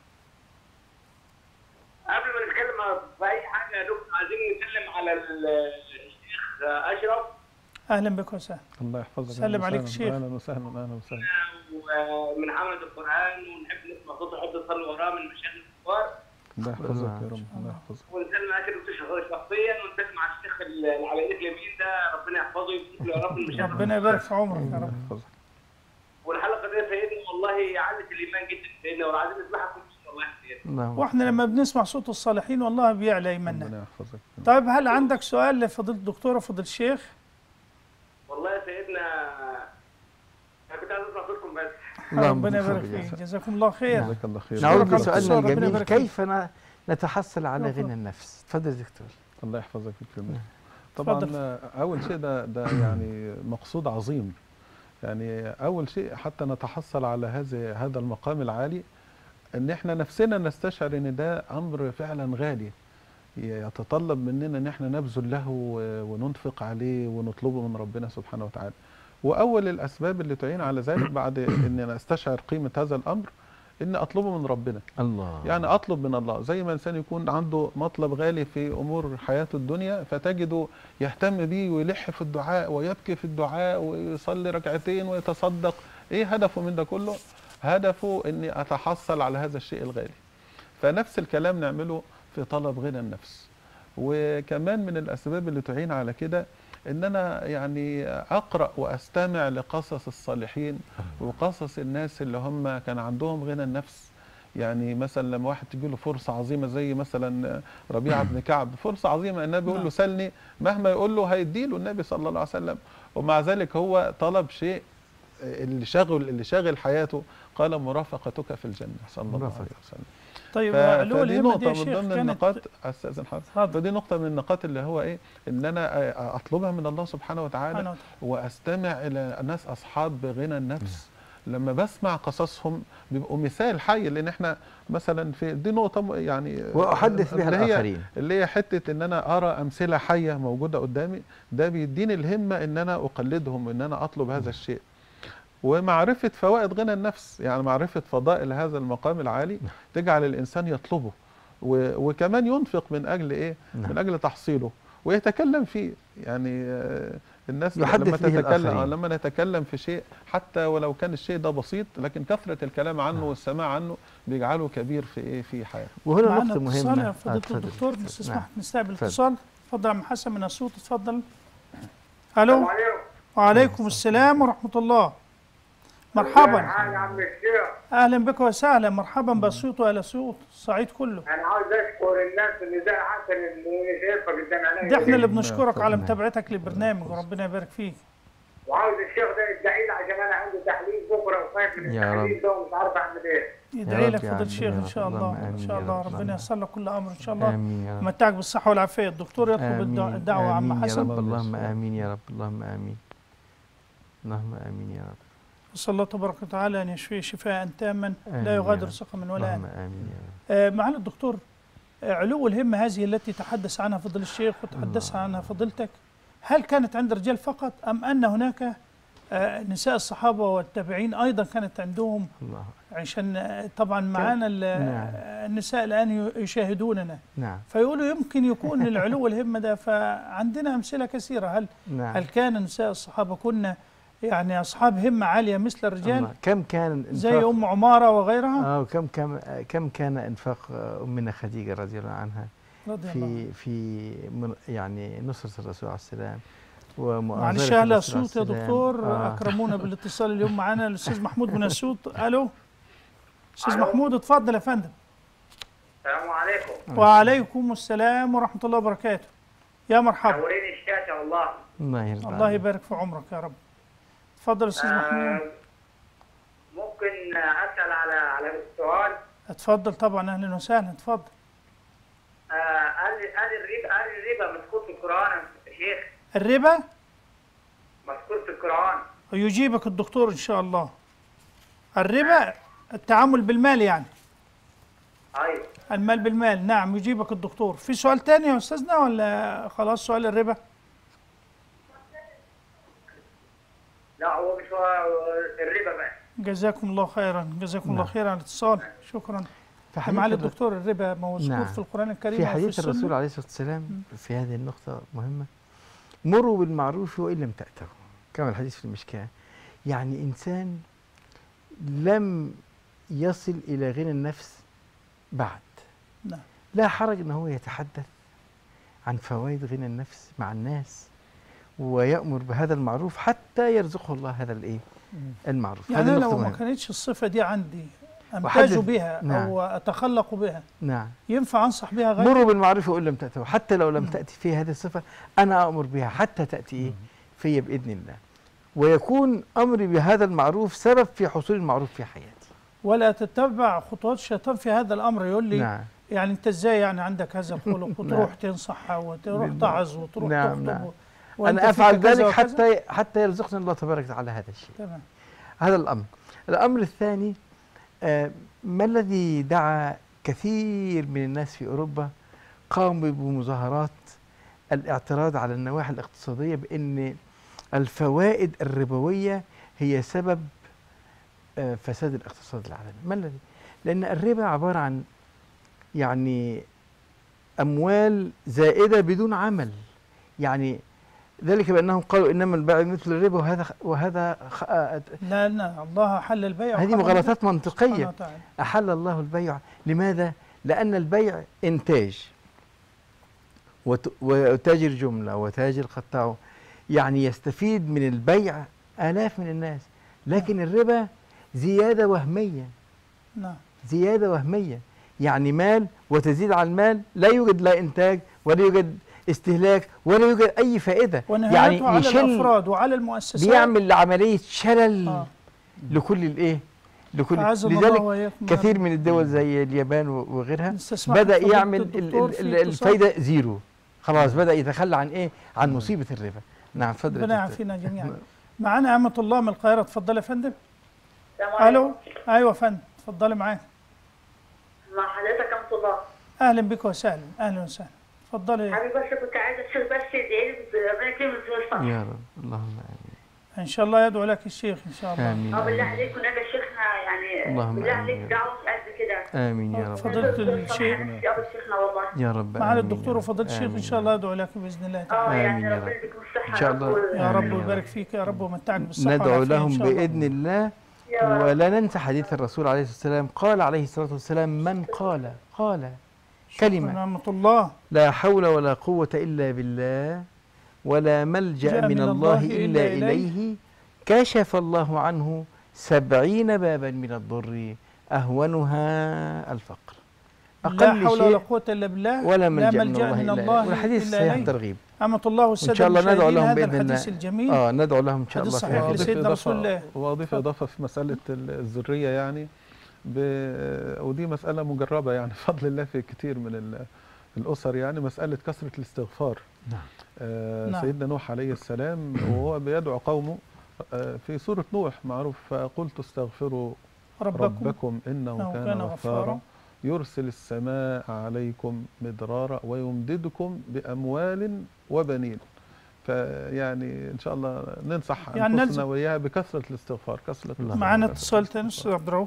قبل ما نتكلم في اي حاجه يا دكتور، عايزين نتكلم على الشيخ اشرف. اهلا بك وسهلا. الله يحفظك. سلم أهلاً عليك وسهلاً. الشيخ. اهلا وسهلا اهلا وسهلا. ومن حملة القرآن، ونحب نسمع صوته ونحب نصلي وراه من مشايخ الكبار، الله يحفظك يا رب. الله يحفظك. ونسلم على الدكتور شخصيا، ونسلم على الشيخ اللي على ايدك اليمين ده، ربنا يحفظه ويبارك له يا رب من مشايخ. ربنا يبارك في عمرك يا الله رب. يحفظك. والحلقه دي يا سيدنا والله علت الايمان جدا سيدنا، وعايزين نسمعها كل شيء والله يا سيدنا. اللهم واحنا لما بنسمع صوت الصالحين والله بيعلى ايماننا. ربنا يحفظك. طيب هل عندك سؤال لفضيلة الدكتورة فضيلة الشيخ؟ والله يا سيدنا انا كنت عايز اسمع صوتكم بس. اللهم ربنا يبارك بفضل فيك، جزاكم الله خير. جزاك الله خير. نعود شكراً لسؤالنا دكتور، ربنا الجميل، يبارك فيك. كيف ن- نتحصل على شكراً. غنى النفس؟ تفضل يا دكتور. الله يحفظك ويكرمك. اتفضل. طبعا اول شيء ده ده يعني مقصود عظيم. يعني اول شيء حتى نتحصل على هذا هذا المقام العالي، ان احنا نفسنا نستشعر ان ده امر فعلا غالي، يتطلب مننا ان احنا نبذل له وننفق عليه ونطلبه من ربنا سبحانه وتعالى. واول الاسباب اللي تعين على ذلك بعد ان استشعر قيمه هذا الامر، ان اطلبه من ربنا. الله. يعني اطلب من الله، زي ما الانسان يكون عنده مطلب غالي في امور حياته الدنيا، فتجده يهتم بيه ويلح في الدعاء ويبكي في الدعاء ويصلي ركعتين ويتصدق. ايه هدفه من ده كله؟ هدفه اني اتحصل على هذا الشيء الغالي. فنفس الكلام نعمله في طلب غنى النفس. وكمان من الاسباب اللي تعين على كده ان انا يعني اقرا واستمع لقصص الصالحين وقصص الناس اللي هم كان عندهم غنى النفس. يعني مثلا لما واحد تجي له فرصه عظيمه زي مثلا ربيعه بن كعب، فرصه عظيمه النبي يقول له سلني، مهما يقول له هيديله النبي صلى الله عليه وسلم، ومع ذلك هو طلب شيء اللي شاغل اللي شاغل حياته، قال مرافقتك في الجنه صلى الله عليه وسلم. طيب ف- علو فدي الهمة دي نقطة يا من شيخ ضمن كانت النقاط، استاذن حضرتك، اتفضل. فدي نقطة من النقاط اللي هو ايه، ان انا آه، اطلبها من الله سبحانه وتعالى، سبحانه وتعالى. واستمع الى ناس اصحاب غنى النفس. لما بسمع قصصهم بيبقوا مثال حي، لان احنا مثلا في دي نقطة م- يعني وأحدث بها اللي هي الآخرين. اللي هي حتة ان انا ارى امثلة حية موجودة قدامي، ده بيديني الهمة ان انا اقلدهم، ان انا اطلب هذا الشيء. ومعرفة فوائد غنى النفس، يعني معرفة فضائل هذا المقام العالي تجعل الإنسان يطلبه، و- وكمان ينفق من أجل إيه؟ نعم. من أجل تحصيله، ويتكلم فيه. يعني آه، الناس يحدث لما به تتكلم الآخرين. آه، لما نتكلم في شيء حتى ولو كان الشيء ده بسيط، لكن كثرة الكلام عنه والسماع عنه بيجعله كبير في إيه؟ في حياته. وهنا معنا نقطة اتصال يا مهمة. فضيلة اتفضل. الدكتور، نستسمح نعم. نستقبل اتفضل. اتصال. اتفضل يا عم حسن من الصوت، اتفضل. السلام الو. عليكم. وعليكم السلام ورحمة الله. ازي مرحبا. الحال يا عم الشيخ؟ اهلا بك وسهلا، مرحبا بصوت وعلى صوت الصعيد كله. انا عاوز اشكر الناس اللي زي حسن اللي شايفه قدام عينيا ده احنا اللي دي. بنشكرك على نعم. متابعتك للبرنامج وربنا يبارك فيك. وعاوز الشيخ ده يدعي لي عشان انا عندي تحليل بكره وخايف من يا التحليل رب. ده ومش عارف اعمل ايه. يدعي رب لك يا فضل عم، الشيخ يا ان رب. شاء الله، اللهم ان آمين شاء يا الله رب. ربنا اللهم ييسر لك كل امر ان شاء الله. آمين يا رب. ومتعك بالصحة والعافية. الدكتور يطلب آمين. الدع- الدعوة يا عم آمين يا حسن. رب. اللهم آمين يا رب. اللهم آمين. اللهم آمين يا رب. نسأل الله تبارك وتعالى أن يشفيه شفاء تاما آمين لا يا يغادر رب. سقما ولا اللهم ألم. آمين يا رب. آه، معالي الدكتور، آه، علو الهمة هذه التي تحدث عنها فضل الشيخ وتحدث عنها فضيلتك، هل كانت عند الرجال فقط أم أن هناك آه، نساء الصحابة والتابعين أيضا كانت عندهم؟ الله. عشان آه، طبعا معانا ال- نعم. آه، النساء الآن يشاهدوننا، نعم. فيقولوا يمكن يكون العلو الهمة ده، فعندنا أمثلة كثيرة. هل نعم. هل كان نساء الصحابة كنا يعني أصحاب همة عالية مثل الرجال الله. كم كان زي إنفاق- أم عمارة وغيرها؟ اه كم كم كم كان انفاق امنا خديجه رضي الله عنها رضي الله في في من يعني نصره الرسول عليه السلام ومؤازره معلش الرسول اهلا عليه الصوت يا السلام. دكتور. آه. اكرمونا بالاتصال اليوم معانا الاستاذ محمود من السوط. الو استاذ ألو. محمود، اتفضل يا فندم. السلام عليكم. وعليكم السلام ورحمه الله وبركاته. يا مرحبا. نورين الشاشه والله. الله يرضى الله عليك. يبارك في عمرك يا رب. اتفضل يا استاذ محمود. آه، ممكن اسال على على السؤال؟ اتفضل طبعا، اهلا وسهلا، اتفضل. آه، هل هل الربا هل الربا مذكور في القران يا شيخ؟ الربا مذكور في القران. يجيبك الدكتور ان شاء الله. الربا التعامل بالمال، يعني ايوه. المال بالمال، نعم يجيبك الدكتور. في سؤال تاني يا استاذنا ولا خلاص سؤال الربا؟ لا هو مش هو الربا بقى. جزاكم الله خيرا، جزاكم الله نعم. خيرا على الاتصال، شكرا. في حديث معالي الر- الدكتور، الربا مذكور نعم. في القرآن الكريم في وفي حديث السنة؟ الرسول عليه الصلاه والسلام في هذه النقطه مهمه: مروا بالمعروف وان لم تأتوا، كما الحديث في المشكاة. يعني انسان لم يصل الى غنى النفس بعد، نعم. لا حرج ان هو يتحدث عن فوائد غنى النفس مع الناس ويأمر بهذا المعروف حتى يرزقه الله هذا الايه؟ المعروف. يعني هذه أنا النقطة لو ما مهمة. كانتش الصفة دي عندي أمتاز وحدث- بها نعم. أو أتخلق بها، نعم. ينفع أنصح بها غيري؟ مروا بالمعروف وإن لم تأتوا، حتى لو لم مم. تأتي فيه هذه الصفة أنا أأمر بها حتى تأتي إيه؟ في بإذن الله، ويكون أمري بهذا المعروف سبب في حصول المعروف في حياتي. ولا تتبع خطوات الشيطان في هذا الأمر، يقول لي نعم. يعني أنت إزاي يعني عندك هذا الخلق وتروح نعم. تنصح وتروح بالنعم. تعظ وتروح نعم، تخطب نعم. و- وأنت أنا فيك أفعل كذا ذلك وكذا؟ حتى حتى يرزقني الله تبارك وتعالى هذا الشيء. تمام. هذا الأمر. الأمر الثاني، آه، ما الذي دعا كثير من الناس في أوروبا قاموا بمظاهرات الاعتراض على النواحي الاقتصادية بأن الفوائد الربوية هي سبب آه، فساد الاقتصاد العالمي؟ ما الذي؟ لأن الربا عبارة عن يعني أموال زائدة بدون عمل، يعني ذلك بأنهم قالوا إنما البيع مثل الربا، وهذا وهذا خ- آه، لا لا، الله حل البيع هذه وحرم مغالطات الربا سبحانه منطقية. وتعالى. أحل الله البيع، لماذا؟ لأن البيع إنتاج، وت- وتاجر جملة وتاجر قطاع، يعني يستفيد من البيع آلاف من الناس، لكن الربا زيادة وهمية، نعم. زيادة وهمية، يعني مال وتزيد على المال، لا يوجد لا إنتاج ولا يوجد استهلاك ولا يوجد أي فائدة، ونهايته يعني على يشل، الأفراد وعلى المؤسسات. بيعمل عملية شلل آه. لكل الإيه؟ لكل أعزنا الله لذلك وإياكم. كثير من الدول زي اليابان و- وغيرها نستسمح بدأ فضيلة يعمل ال- الدكتور ال- في ال- اتصال. الفايدة زيرو، خلاص بدأ يتخلى عن إيه؟ عن مصيبة الربا. نعم اتفضل يا ربنا دكتور. يعافينا جميعا. معانا أمة الله من القاهرة، اتفضلي يا فندم. السلام عليكم. ألو، أيوة يا فندم، اتفضلي معاك. مع حضرتك يا ورحمة الله. أهلا بك وسهلا، أهلا وسهلا، اتفضلي. حبيبي بس كنت عايزة الشيخ بس يدعي لي ربنا يكرمك بالصحة. يا رب اللهم آمين. إن شاء الله يدعو لك الشيخ إن شاء الله. آمين اه بالله آمين. عليك ونبي شيخنا يعني اللهم بالله آمين. عليك دعوة قد كده. آمين يا رب. فضيلة الشيخ يا رب شيخنا والله. يا رب معالي آمين الدكتور يا وفضيلة رب. الشيخ إن آمين شاء يا الله رب. يدعو لك بإذن الله اه تعالى. يعني آمين يا ربنا رب. يديكم الصحة إن شاء الله. يا آمين رب يا ويبارك رب. فيك يا رب ومتعك بالصحة ندعو والعافية إن لهم شاء الله. بإذن الله. يا رب. ولا ننسى حديث الرسول عليه الصلاة والسلام، قال عليه الصلاة والسلام: من قال قال كلمة نعمة الله لا حول ولا قوة إلا بالله ولا ملجأ جاء من من الله الله إلا إلا إليه كشف الله عنه سبعين بابا من الضر أهونها الفقر. لا حول ولا شيء قوة إلا بالله ولا ملجأ من ملجأ الله من إلا الله إليه. والحديث إلا صحيح إليه. ترغيب. أمة الله والسادة إن شاء الله ندعو المشاهدين لهم هذا بإذن الله. الحديث الجميل. آه ندعو لهم إن شاء حديث الله في صحيح هذا. لسيدنا رسول الله. واضيف اضافه في مساله ال- الذريه يعني ب... ودي مساله مجربه يعني بفضل الله في كتير من ال... الاسر، يعني مساله كثره الاستغفار. نعم. آه نعم. سيدنا نوح عليه السلام وهو بيدعو قومه آه في سوره نوح معروف: فقلت استغفروا ربكم, ربكم انه إنه كان كان غفارا غفارا يرسل السماء عليكم مدرارا ويمددكم باموال وبنين. فيعني ان شاء الله ننصح يعني انفسنا نلزم. وإياها بكثره الاستغفار. كثره الاستغفار. معنا اتصال تاني أستاذ عبد الرؤوف.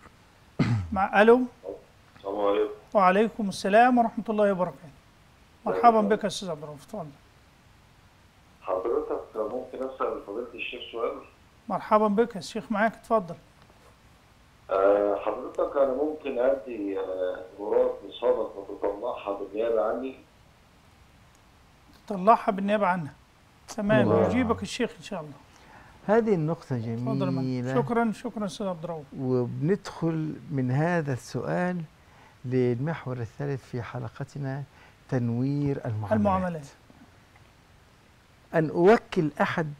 مع ألو. السلام عليكم. وعليكم السلام ورحمة الله وبركاته. مرحبا بك يا أستاذ عبد الرؤوف، اتفضل. حضرتك ممكن اسال فضيله الشيخ سؤال؟ مرحبا بك يا الشيخ، معاك اتفضل. أه حضرتك انا ممكن ادي أه مراد صدقه وتطلعها بالنيابه عني؟ طلعها بالنيابة عنها. تمام، الله. ويجيبك الشيخ إن شاء الله. هذه النقطة اتفضل معاك. جميلة. شكرا شكرا أستاذ عبد الرؤوف. وبندخل من هذا السؤال للمحور الثالث في حلقتنا: تنوير المعاملات. المعاملات. أن أوكل أحد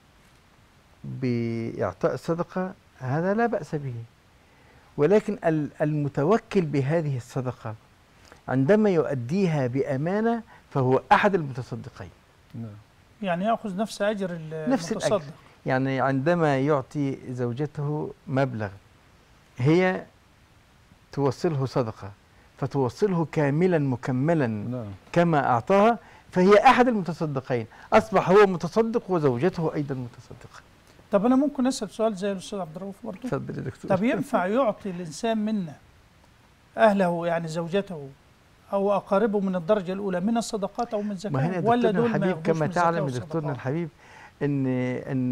بإعطاء الصدقة هذا لا بأس به، ولكن ال- المتوكل بهذه الصدقة عندما يؤديها بأمانة فهو أحد المتصدقين. نعم. يعني يأخذ نفس أجر نفس المتصدق. الأجر. يعني عندما يعطي زوجته مبلغ هي توصله صدقة فتوصله كاملا مكملا نعم. كما أعطاها، فهي أحد المتصدقين، أصبح هو متصدق وزوجته أيضا متصدقة. طب أنا ممكن أسأل سؤال زي الأستاذ عبد الرؤوف برضه؟ تفضل يا دكتور. طب ينفع يعطي الإنسان منا أهله يعني زوجته أو أقاربه من الدرجة الأولى من الصدقات أو من الزكاة؟ ما هنا ولا دكتورنا دول ما الحبيب ياخدوش كما من الزكاة تعلم يا والصدقات؟ دكتورنا الحبيب ان ان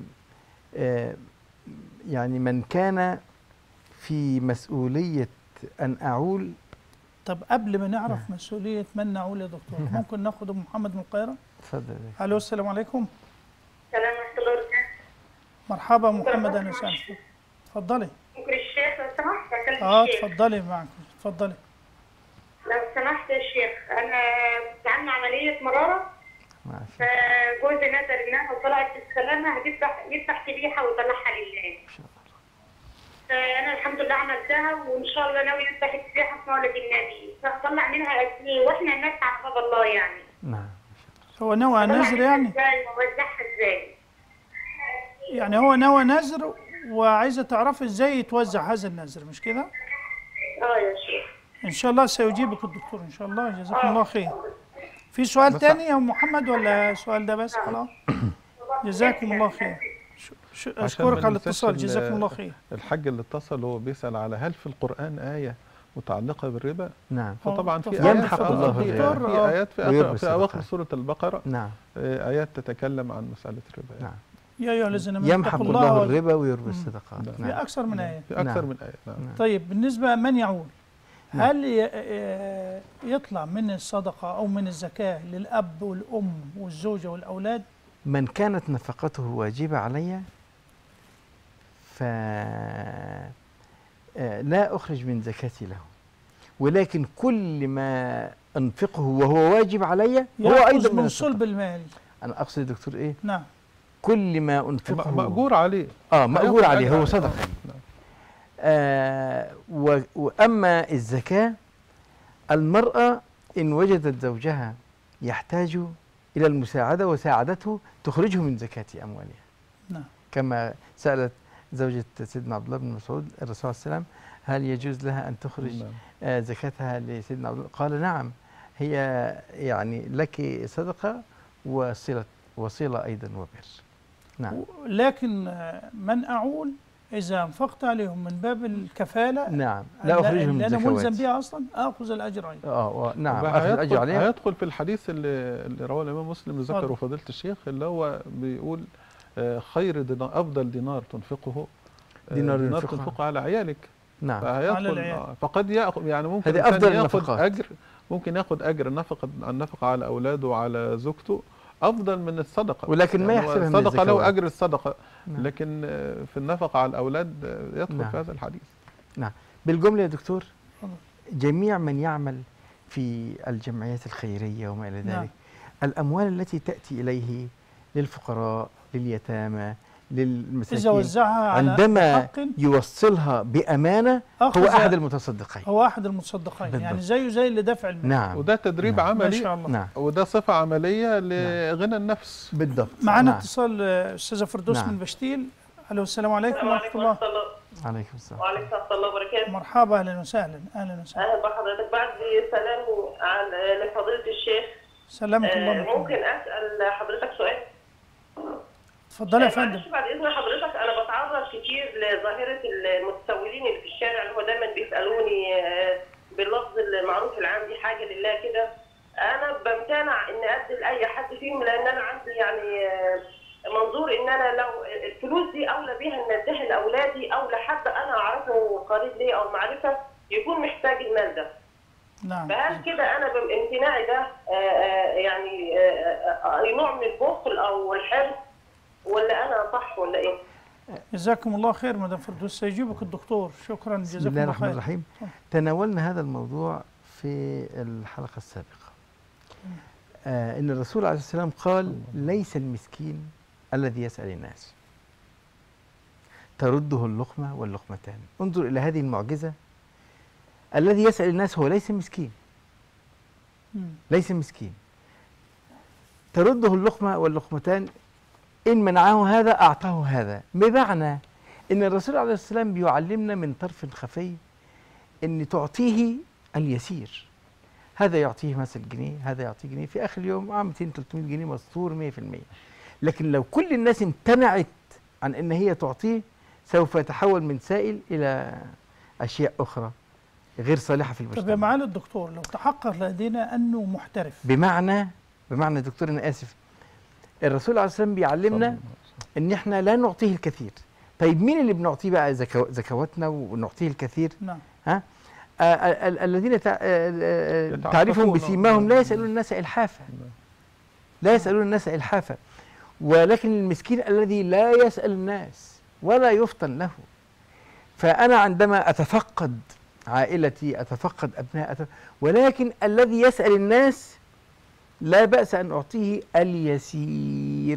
آه يعني من كان في مسؤولية أن أعول. طب قبل ما نعرف مسؤولية من نعول يا دكتور، ممكن ناخد أم محمد من القاهرة؟ اتفضل. ألو، السلام عليكم. سلام ورحمة الله وبركاته. مرحبا محمد، أهلا وسهلا. اتفضلي. ممكن الشيخ لو سمحت أكلم اه الشيخ؟ اتفضلي معك، اتفضلي. لو سمحت يا شيخ، أنا كنت عاملة عملية مرارة، ماشي. فجوزي نذر إنها طلعت بالسلامة هتفتح يفتح ذبيحة ويطلعها لله. إن شاء الله. فأنا الحمد لله عملتها وإن شاء الله ناوي يفتح الذبيحة في مولد النبي، فهطلع منها قد إيه وإحنا الناس على باب الله يعني. نعم. هو نوى نذر يعني؟ إزاي ووزعها إزاي؟ يعني هو نوى نذر وعايزة تعرفي إزاي يتوزع هذا النذر، مش كده؟ اه يا شيخ. إن شاء الله سيجيبك الدكتور إن شاء الله، جزاكم الله خير. في سؤال تاني يا أم محمد ولا السؤال ده بس خلاص؟ جزاكم الله خير. ش- ش- عشان أشكرك ما على ننساش الاتصال، ال- جزاكم الله خير. الحاج اللي اتصل هو بيسأل على هل في القرآن آية متعلقة بالربا؟ نعم. فطبعا في طبعاً. آيات يمحق في- الله في- الربا. في آيات في, ويربي آخر في أواخر الصدقات. سورة البقرة نعم. آه، آيات تتكلم عن مسألة الربا. نعم. يا أيها الذين آمنوا يمحق اتقوا الله وال- الربا ويربي الصدقات. نعم. في نعم. أكثر من آية. في أكثر نعم. من آية. نعم. نعم. طيب بالنسبة من يعول، نعم. هل ي- آه، يطلع من الصدقة أو من الزكاة للأب والأم والزوجة والأولاد؟ من كانت نفقته واجبة علي ف آه، لا أخرج من زكاتي له، ولكن كل ما أنفقه وهو واجب علي هو يأخذ أيضا من من الصدقة. صلب المال. أنا أقصد يا دكتور إيه؟ نعم. كل ما أنفقه مأجور عليه. آه مأجور هياخد عليه أجر هو عليه. صدقة. نعم. آه و- وأما الزكاة، المرأة إن وجدت زوجها يحتاج إلى المساعدة وساعدته تخرجه من زكاة أموالها، نعم. كما سألت زوجة سيدنا عبد الله بن مسعود الرسول صلى الله عليه وسلم هل يجوز لها أن تخرج نعم. آه زكاتها لسيدنا عبد الله؟ قال نعم، هي يعني لك صدقة وصلة وصلة أيضا وبر. نعم. لكن آه، من أعول إذا أنفقت عليهم من باب الكفالة، نعم، لا أخرجهم من أنا ملزم زكوات. بها أصلا، آخذ الأجر أيضا. اه و- نعم، وبقى أخذ الأجر هيدخل, عليها. هيدخل في الحديث اللي, اللي رواه الإمام مسلم ذكره اتفضل. فضيلة الشيخ، اللي هو بيقول آه، خير دينار، أفضل دينار تنفقه آه، دينار دينار ينفقه. تنفقه على عيالك. نعم، على فهيدخل العيال. آه، فقد ياخذ يعني ممكن هذه الإنسان أفضل ياخذ النفقات. أجر، ممكن ياخذ أجر النفقة النفقة على أولاده وعلى زوجته أفضل من الصدقة، ولكن ما يعني هو يحسبها من الصدقة له الزكوات. أجر الصدقة، نعم. لكن آه، في النفقة على الأولاد آه، يدخل نعم. في هذا الحديث. بالجملة يا دكتور، اتفضل. جميع من يعمل في الجمعيات الخيرية وما إلى ذلك، نعم. الأموال التي تأتي إليه للفقراء لليتامى إذا للمساكين وزعها على عندما حق يوصلها بأمانة هو أخذ- أحد المتصدقين. هو أحد المتصدقين، بالضبط. يعني زيه زي اللي دفع المال. نعم، وده تدريب نعم. ما عملي، شاء الله. نعم، وده صفة عملية لغنى النفس. بالضبط. معنا نعم. اتصال آه، أستاذة فردوس نعم. من بشتيل. ألو، السلام عليكم السلام ورحمة عليكم الله. ورحمة الله. عليكم السلام. وعليكم ورحمة الله وبركاته. مرحبا، أهلا وسهلا، أهلا وسهلا. أهلا بحضرتك. بعد سلام على لفضيلة الشيخ. سلامك الله آه، بكم. ممكن أسأل حضرتك سؤال؟ اتفضلي يا آه، فندم. معلش بعد إذن حضرتك، أنا بتعرض كتير لظاهرة المتسولين اللي في الشارع، اللي هو دايما بيسألوني آه، باللفظ المعروف العام دي حاجة لله كده. أنا بمتنع إن أدي لأي حد فيهم، لأن أنا عندي يعني آه، منظور إن أنا لو الفلوس دي أولى بيها إن أديها لأولادي أو لحد أنا أعرفه قريب لي أو معرفة يكون محتاج المال ده. نعم. فهل كده انا بامتناعي ده آه، آه، يعني آه، آه، نوع من البخل او الحرص، ولا انا صح ولا ايه؟ جزاكم الله خير مدام فردوس، سيجيبك الدكتور. شكرا، بسم جزاكم الله الله الرحمن خير. الرحيم. تناولنا هذا الموضوع في الحلقة السابقة. آه إن الرسول عليه السلام قال ليس المسكين الذي يسأل الناس، ترده اللقمة واللقمتان. انظر إلى هذه المعجزة، الذي يسأل الناس هو ليس مسكين، مم. ليس مسكين، ترده اللقمة واللقمتان، إن منعه هذا أعطاه هذا. بمعنى إن الرسول عليه السلام بيعلمنا من طرف خفي إن تعطيه اليسير، هذا يعطيه مثلا جنيه، هذا يعطيه جنيه، في آخر اليوم معاه مئتين ثلاثمئة جنيه مستور مئة في المئة. لكن لو كل الناس امتنعت عن إن هي تعطيه سوف يتحول من سائل إلى أشياء أخرى غير صالحة في طب يا المجتمع. معالي الدكتور، لو تحقق لدينا أنه محترف، بمعنى بمعنى دكتور أنا آسف، الرسول عليه السلام بيعلمنا إن إحنا لا نعطيه الكثير. طيب مين اللي بنعطيه بقى زكو زكواتنا ونعطيه الكثير؟ نعم. ها؟ آه ال الذين تع آه تعرفهم بسيماهم لا يسألون الناس إلحافا، لا يسألون الناس إلحافا. ولكن المسكين الذي لا يسأل الناس ولا يفطن له. فأنا عندما أتفقد عائلتي، أتفقد أبناء، أتفقد، ولكن الذي يسأل الناس لا بأس أن أعطيه اليسير،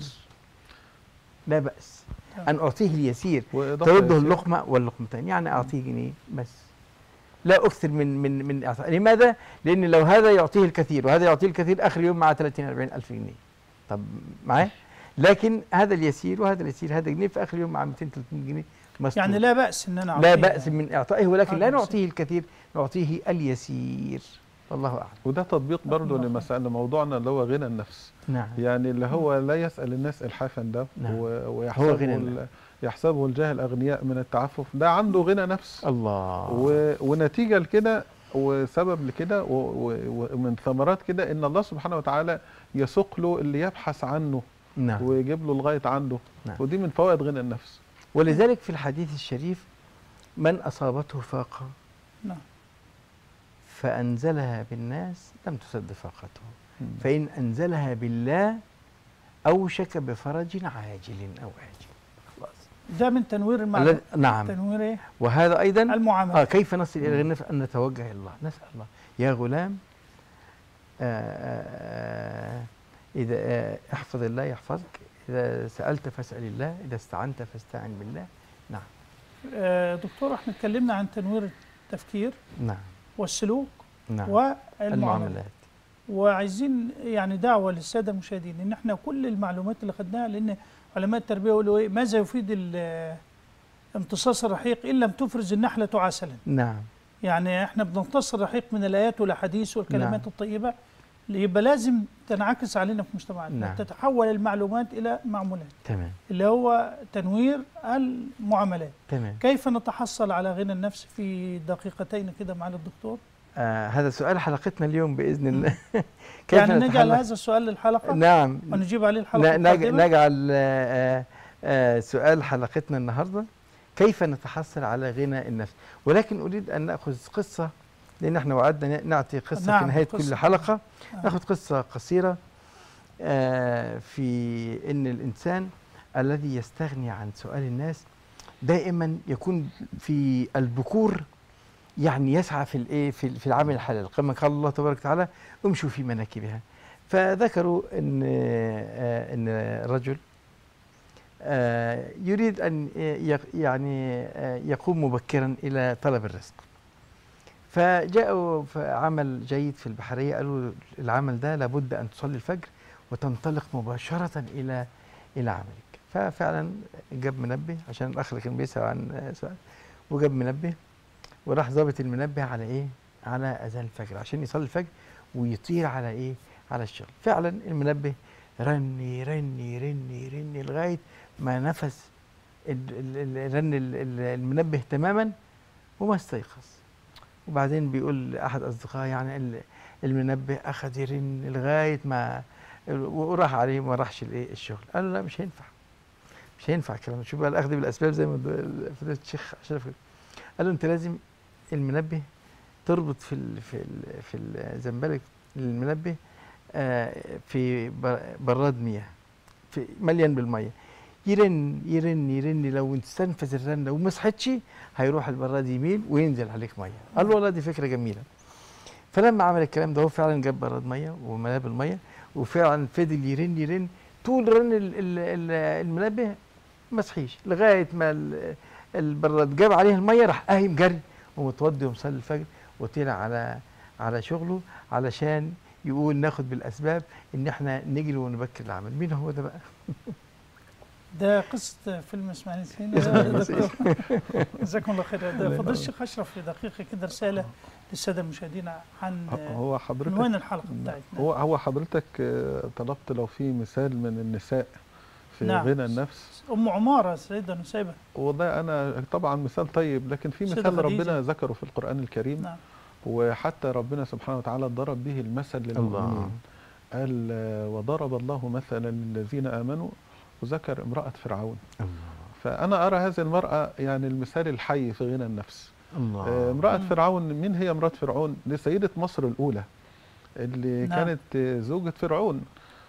لا بأس أن أعطيه اليسير. ترده اللقمة واللقمتين، يعني أعطيه جنيه بس، لا أكثر من من من إعطاء. لماذا؟ لأن لو هذا يعطيه الكثير وهذا يعطيه الكثير آخر يوم مع ثلاثين أربعين ألف جنيه. طب معايا؟ لكن هذا اليسير وهذا اليسير، هذا جنيه في آخر يوم مع مئتين ثلاثمئة جنيه مستور. يعني لا بأس إن أنا لا أعطيه بأس من إعطائه، ولكن لا اليسير. نعطيه الكثير، نعطيه اليسير. والله أعلم. وده تطبيق برضه الله لمسألة لموضوعنا اللي هو غنى النفس. نعم. يعني اللي هو لا يسأل الناس إلحافا ده، نعم. ويحسبه ال- يحسبه الجاهل أغنياء من التعفف، ده عنده غنى نفس. الله. و... ونتيجة لكده وسبب لكده و... و... ومن ثمرات كده إن الله سبحانه وتعالى يسوق له اللي يبحث عنه، نعم. ويجيب له لغاية عنده. نعم. ودي من فوائد غنى النفس. ولذلك في الحديث الشريف من أصابته فاقة نعم. فأنزلها بالناس لم تسد فاقته، مم. فإن أنزلها بالله أوشك بفرج عاجل أو آجل. خلاص. ده من تنوير المعلومات. الذي- نعم. تنوير إيه؟ وهذا أيضا المعاملة. آه كيف نصل إلى الغنى؟ أن نتوجه إلى الله، نسأل الله يا غلام آآ آآ إذا آآ احفظ الله يحفظك، إذا سألت فاسأل الله، إذا استعنت فاستعن بالله. نعم. آه، دكتور احنا اتكلمنا عن تنوير التفكير نعم والسلوك نعم والمعاملات، المعاملات. وعايزين يعني دعوه للساده المشاهدين ان احنا كل المعلومات اللي خدناها، لان علماء التربيه يقولوا ايه، ماذا يفيد ال- امتصاص الرحيق ان لم تفرز النحله عسلا. نعم يعني احنا بنمتص الرحيق من الايات والاحاديث والكلمات نعم. الطيبه، يبقى لازم تنعكس علينا في مجتمعاتنا، نعم. تتحول المعلومات الى معمولات، تمام اللي هو تنوير المعاملات. تمام. كيف نتحصل على غنى النفس في دقيقتين كده معالي الدكتور؟ آه هذا سؤال حلقتنا اليوم بإذن الله. كيف يعني نجعل نتحلق؟ هذا السؤال للحلقة نعم ونجيب عليه الحلقة نج- القادمة. نجعل آه آه سؤال حلقتنا النهاردة كيف نتحصل على غنى النفس، ولكن أريد أن نأخذ قصة، لأن احنا وعدنا نعطي قصة نعم، في نهاية قصة. كل حلقة. آه. نأخذ قصة قصيرة آه في أن الإنسان الذي يستغني عن سؤال الناس دائما يكون في البكور، يعني يسعى في الايه في في العمل الحلال، كما قال الله تبارك وتعالى امشوا في مناكبها. فذكروا ان آه ان رجل آه يريد ان يق- يعني آه يقوم مبكرا الى طلب الرزق، فجاءوا في عمل جيد في البحريه، قالوا العمل ده لابد ان تصلي الفجر وتنطلق مباشره الى الى عملك. ففعلا جاب منبه، عشان الاخ اللي كان بيسال عن سؤال، وجاب منبه وراح ظابط المنبه على ايه؟ على اذان الفجر عشان يصلي الفجر ويطير على ايه؟ على الشغل. فعلا المنبه رن يرن يرن يرن لغايه ما نفذ ال- ال- ال- رن ال- ال- المنبه تماما وما استيقظ. وبعدين بيقول لاحد اصدقائه يعني ال- المنبه اخذ يرن لغايه ما وراح عليه وما راحش الايه؟ الشغل. قال له لا مش هينفع، مش هينفع الكلام ده. شوف بقى الاخذ بالاسباب زي ما فضيله الشيخ اشرف كده. قال له انت لازم المنبه تربط في ال في ال في الزنبلك المنبه آه في بر- براد مياه في مليان بالميه، يرن يرن يرن، لو استنفذ الرنه وما صحتش هيروح البراد يميل وينزل عليك ميه. قال له والله دي فكره جميله. فلما عمل الكلام ده هو فعلا جاب براد ميه وملاه بالميه، وفعلا فضل يرن يرن طول رن ال- ال- ال- المنبه ما صحيش، لغايه ما ال- البراد جاب عليه الميه راح قايم جري ومتوضي ومصلي الفجر وطلع على على شغله علشان يقول ناخد بالاسباب ان احنا نجري ونبكر العمل. مين هو ده بقى؟ ده قصة فيلم اسماعيل ياسين. جزاكم الله خير. ده فضيلة الشيخ أشرف في دقيقة كده رسالة للسادة المشاهدين عن هو حضرتك عنوان الحلقة بتاعتنا. هو هو حضرتك آه، طلبت لو في مثال من النساء في نعم. غنى النفس، أم عمارة سيدة نسيبة. وده انا طبعا مثال طيب، لكن في سيدة مثال خديجة. ربنا ذكره في القرآن الكريم، نعم. وحتى ربنا سبحانه وتعالى ضرب به المثل للمؤمنين. قال آه، وضرب الله مثلا للذين آمنوا، وذكر امرأة فرعون. الله فأنا أرى هذه المرأة يعني المثال الحي في غنى النفس. الله آه، امرأة مم. فرعون، مين هي امرأة فرعون؟ دي سيدة مصر الأولى اللي نعم. كانت آه، زوجة فرعون.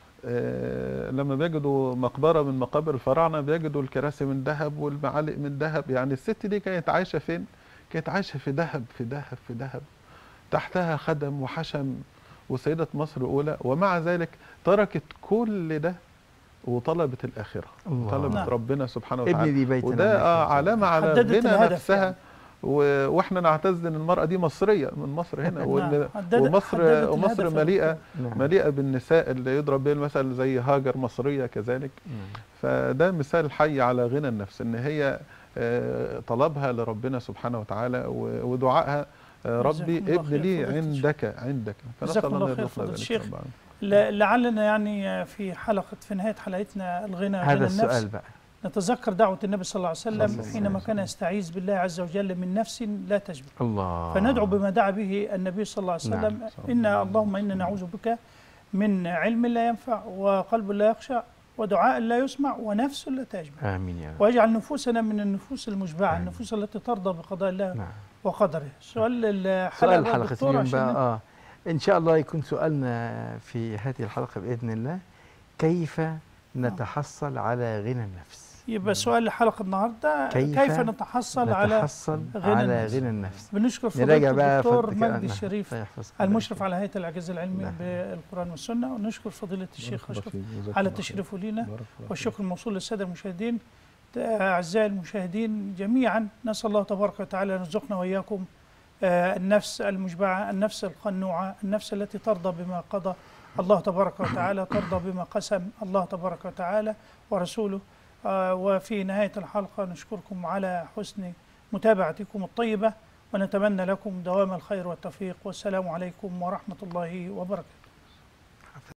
آه، لما بيجدوا مقبرة من مقابر الفراعنة بيجدوا الكراسي من ذهب والمعالق من ذهب. يعني الست دي كانت عايشة فين؟ كانت عايشة في ذهب في ذهب في ذهب، تحتها خدم وحشم، وسيدة مصر الأولى، ومع ذلك تركت كل ده وطلبت الآخرة، الله. طلبت نعم. ربنا سبحانه ابني وتعالى. دي بيتنا وده عندك آه يا علامة على حددت غنى الهدف نفسها. يعني. و- واحنا نعتز ان المرأة دي مصرية من مصر هنا، نعم. وإن حددت- ومصر حددت ومصر الهدف. مليئة نعم. مليئة بالنساء اللي يضرب بها المثل، زي هاجر مصرية كذلك. نعم. فده مثال حي على غنى النفس، ان هي آه، طلبها لربنا سبحانه وتعالى و- ودعائها آه، ربي جزاكم الله ابن خير لي فضيلة الشيخ. عندك عندك. فنسأل جزاكم الله الله خير يرزقنا فضيلة ذلك الشيخ. طبعاً. ل- لعلنا يعني في حلقة في نهاية حلقتنا الغنى هذا غنى النفس السؤال بقى. نتذكر دعوة النبي صلى الله عليه صلى الله وسلم عليه حينما وسلم. كان يستعيذ بالله عز وجل من نفس لا تشبه. الله. فندعو بما دعا به النبي صلى الله عليه نعم. وسلم. إن اللهم إنا نعوذ بك من علم لا ينفع وقلب لا يخشع ودعاء لا يسمع ونفس لا تشبع. آمين يا رب. واجعل نفوسنا من النفوس المشبعة، آمين. النفوس التي ترضى بقضاء الله نعم. وقدره. سؤال الحلقة سؤال بقى حلقة دكتور اليوم عشان بقى اه ان شاء الله يكون سؤالنا في هذه الحلقة بإذن الله كيف نتحصل على غنى النفس. يبقى سؤال الحلقة النهارده كيف كيف نتحصل على نتحصل غنى على النفس. غنى النفس. بنشكر نراجع فضيلة بقى الدكتور فضلك مجدي أنا. الشريف الله يحفظك. المشرف على هيئة الإعجاز العلمي نعم. بالقرآن والسنة، ونشكر فضيلة الشيخ بارك الله أشرف فيك. جزاكم على الله خير. تشريفه لنا، بارك الله فيك. والشكر الموصول للسادة المشاهدين. أعزائي المشاهدين جميعا، نسأل الله تبارك وتعالى أن يرزقنا وإياكم النفس المشبعة، النفس القنوعة، النفس التي ترضى بما قضى الله تبارك وتعالى، ترضى بما قسم الله تبارك وتعالى ورسوله. وفي نهاية الحلقة نشكركم على حسن متابعتكم الطيبة، ونتمنى لكم دوام الخير والتوفيق، والسلام عليكم ورحمة الله وبركاته.